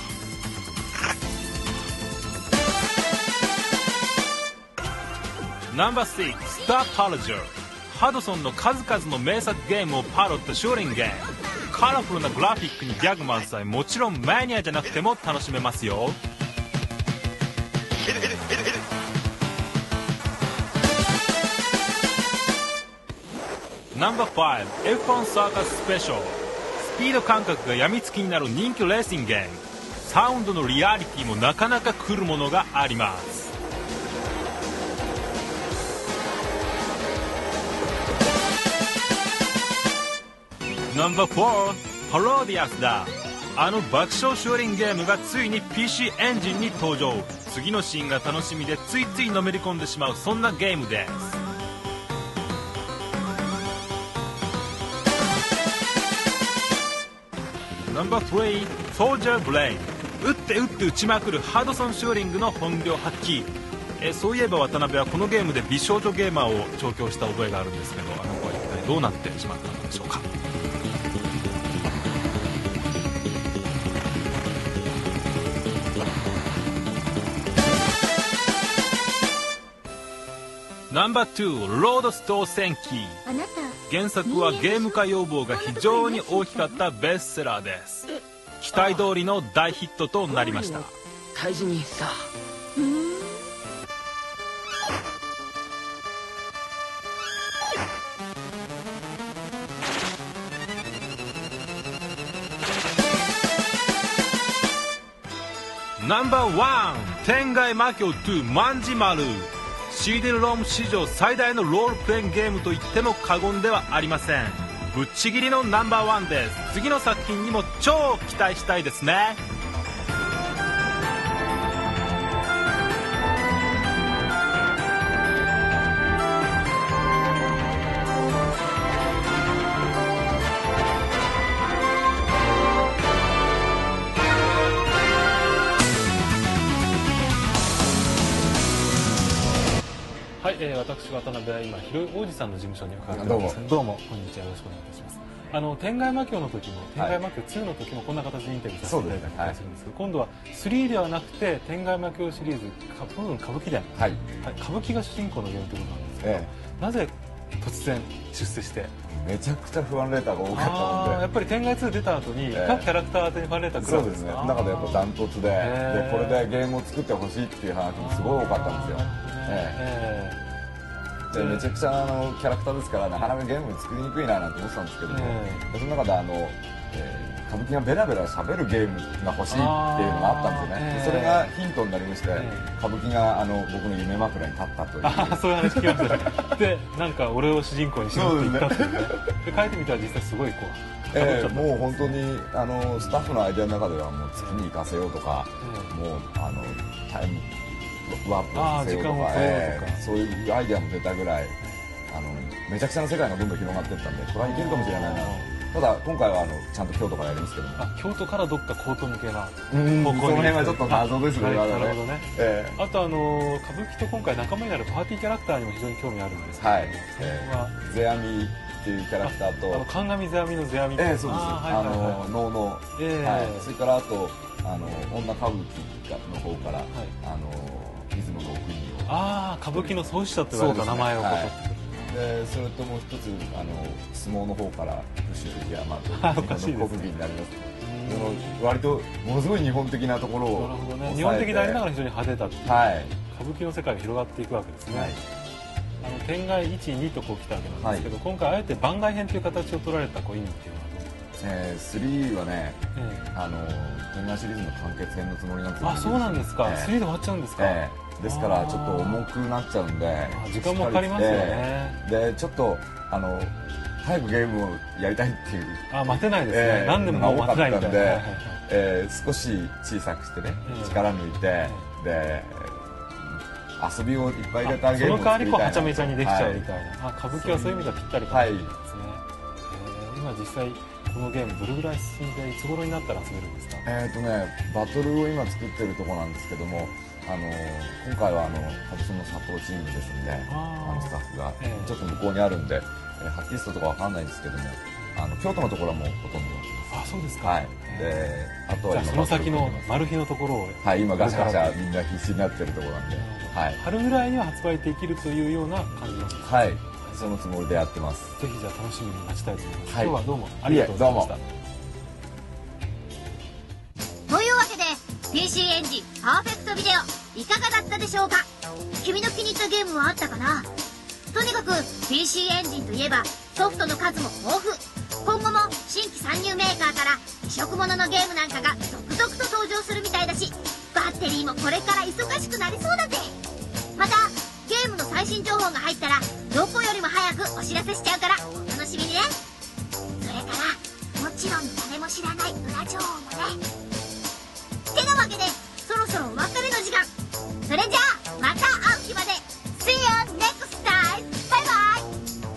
ナンバーシックス、スターパラジャー。ハドソンの数々の名作ゲームをパロったシューティングゲーム。カラフルなグラフィックにギャグ満載、もちろんマニアじゃなくても楽しめますよ。ナンバーファイブ、エフワン サーカススペシャル。スピード感覚が病みつきになる人気レーシングゲーム。サウンドのリアリティもなかなか来るものがあります。ナンバーフォー、パロディアスだ。あの爆笑シューティングゲームがついに ピーシー エンジンに登場。次のシーンが楽しみでついついのめり込んでしまう、そんなゲームです。ナンバースリー、ソージャーブレイド。打って打って打ちまくるハドソンシューティングの本領発揮。えそういえば渡辺はこのゲームで美少女ゲーマーを調教した覚えがあるんですけど、あの子は一体どうなってしまったのでしょうか。ナンバーツー、ロードストー戦記。 あなた原作はゲーム化要望が非常に大きかったベストセラーです。期待通りの大ヒットとなりました。 退治にさ。 ナンバーワン、天外魔境ツーマンジマル。シーディー ローム史上最大のロールプレイングゲームと言っても過言ではありません。ぶっちぎりのナンバーワンです。次の作品にも超期待したいですね。 はい、えー、私渡辺は今広い王子さんの事務所に伺っております。どうもこんにちは、よろしくお願いいたします。あの天外魔境の時も天外魔境ツーの時もこんな形でインタビューさせていただいたりとかするんですけど、今度はスリーではなくて天外魔境シリーズ多分歌舞伎伝、はい、歌舞伎が主人公のゲームということなんですけど、ええ、なぜ突然出世して。 めちゃくちゃ不安レーターが多かったので、 やっぱり天外ツー出た後に、えー、各キャラクター宛てにファンレーター来るんですか。 そうですね、中でやっぱダントツで、でこれでゲームを作ってほしいっていう話もすごい多かったんですよ。えーえーでめちゃくちゃあのキャラクターですからなかなかゲーム作りにくいななんて思ってたんですけども、えー、その中であの、えー、歌舞伎がベラベラ喋るゲームが欲しいっていうのがあったんですよね。えー、それがヒントになりまして、えー、歌舞伎があの僕の夢枕に立ったという。 あそういう話聞きましたね。でなんか俺を主人公にしようって言ったっていうね。で書いてみたら実際すごいこう。 えー、もう本当にあのスタッフのアイデアの中ではもう月に行かせようとか、えー、もうあのタイムワープさせようとか、えー、そういうアイデアも出たぐらいあのめちゃくちゃな世界がどんどん広がっていったんでこれはいけるかもしれないな。ただ今回はあのちゃんと京都からやりますけども、 あ京都からどっかコート向けなうんその辺はちょっと謎ですね。 なるほどね、えー、あとあの歌舞伎と今回仲間になるパーティーキャラクターにも非常に興味あるんですけど、はい、 えー、世阿弥っていうキャラクターと神々世阿弥の世阿弥、 えー、そうです、あの能の、えーはい、それからあとあの女歌舞伎の方から、はい、あの泉のろくにんを、 ああ歌舞伎の創始者って言われた名前をこう取ってくる。 でそれともう一つあの相撲の方からプッシュ藤山というおかしいですね国技になります。その割とものすごい日本的なところをなるほどね、日本的でありながら非常に派手だっていう、 はい、 歌舞伎の世界が広がっていくわけですね、 はい、 あの天外いち、にとこう来たわけなんですけど、はい、今回あえて番外編という形を取られたこう意味っていうのはどうですか？ えー、スリーはね、えー、あの天外シリーズの完結編のつもりなんですけど、 あ、そうなんですか、えー、スリーで終わっちゃうんですか、 えー、ですからちょっと重くなっちゃうんで時間もかかりますよね。 でちょっとあの早くゲームをやりたいっていうあ待てないですね、えー、何年も待てないみたいな、 えー、少し小さくしてね、えー、力抜いて、えー、で遊びをいっぱい入れたゲームを作りたいな。 その代わりこうはちゃめちゃにできちゃうみたいな、はい、あ歌舞伎はそういう意味ではぴったりかもしれないですね、はい、えー、今実際このゲームどれぐらい進んでいつ頃になったら遊べるんですか？ えーとねバトルを今作ってるところなんですけども、あの今回はあのハドソンのサポートチームですんで、あのスタッフが、えー、ちょっと向こうにあるんで、えー、はっきりしたところは分かんないんですけども、あの京都のところはもうほとんどあそうですか、 はい、であとは今その先のマル秘のところを、 はい、今ガシャガシャみんな必死になってるところなんで、はい、 春ぐらいには発売できるというような感じなんですか？ はい、そのつもりでやってます。 ぜひじゃあ楽しみに待ちたいと思います、 はい、 今日はどうもありがとうございました。 というわけで ピーシー エンジンパーフェクトビデオいかがだったでしょうか？君の気に入ったゲームはあったかな？とにかく ピーシー エンジンといえばソフトの数も豊富。今後も新規参入メーカーから異色物のゲームなんかが続々と登場するみたいだし、バッテリーもこれから忙しくなりそうだぜ。またゲームの最新情報が入ったらどこよりも早くお知らせしちゃうからお楽しみにね。それからもちろん誰も知らない裏情報もね。てなわけでそろそろお別れの時間。それじゃあまた会う日まで See you next time! バイバイ。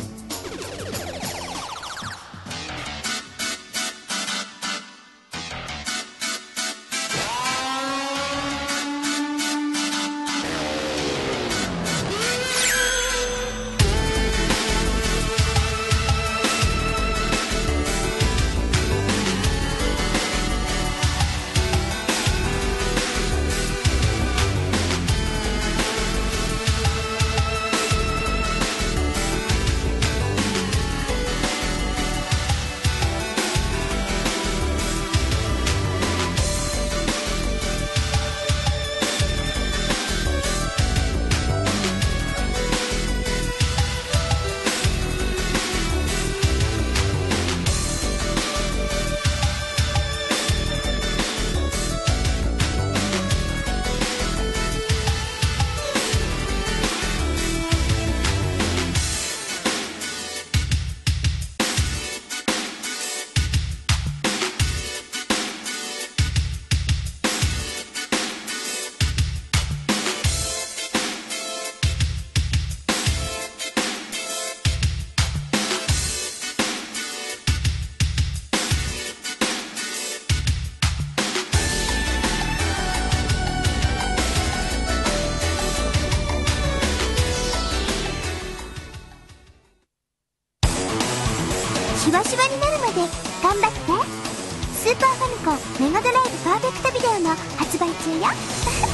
シワシワになるまで頑張って。スーパーファミコンメガドライブパーフェクトビデオの発売中よ。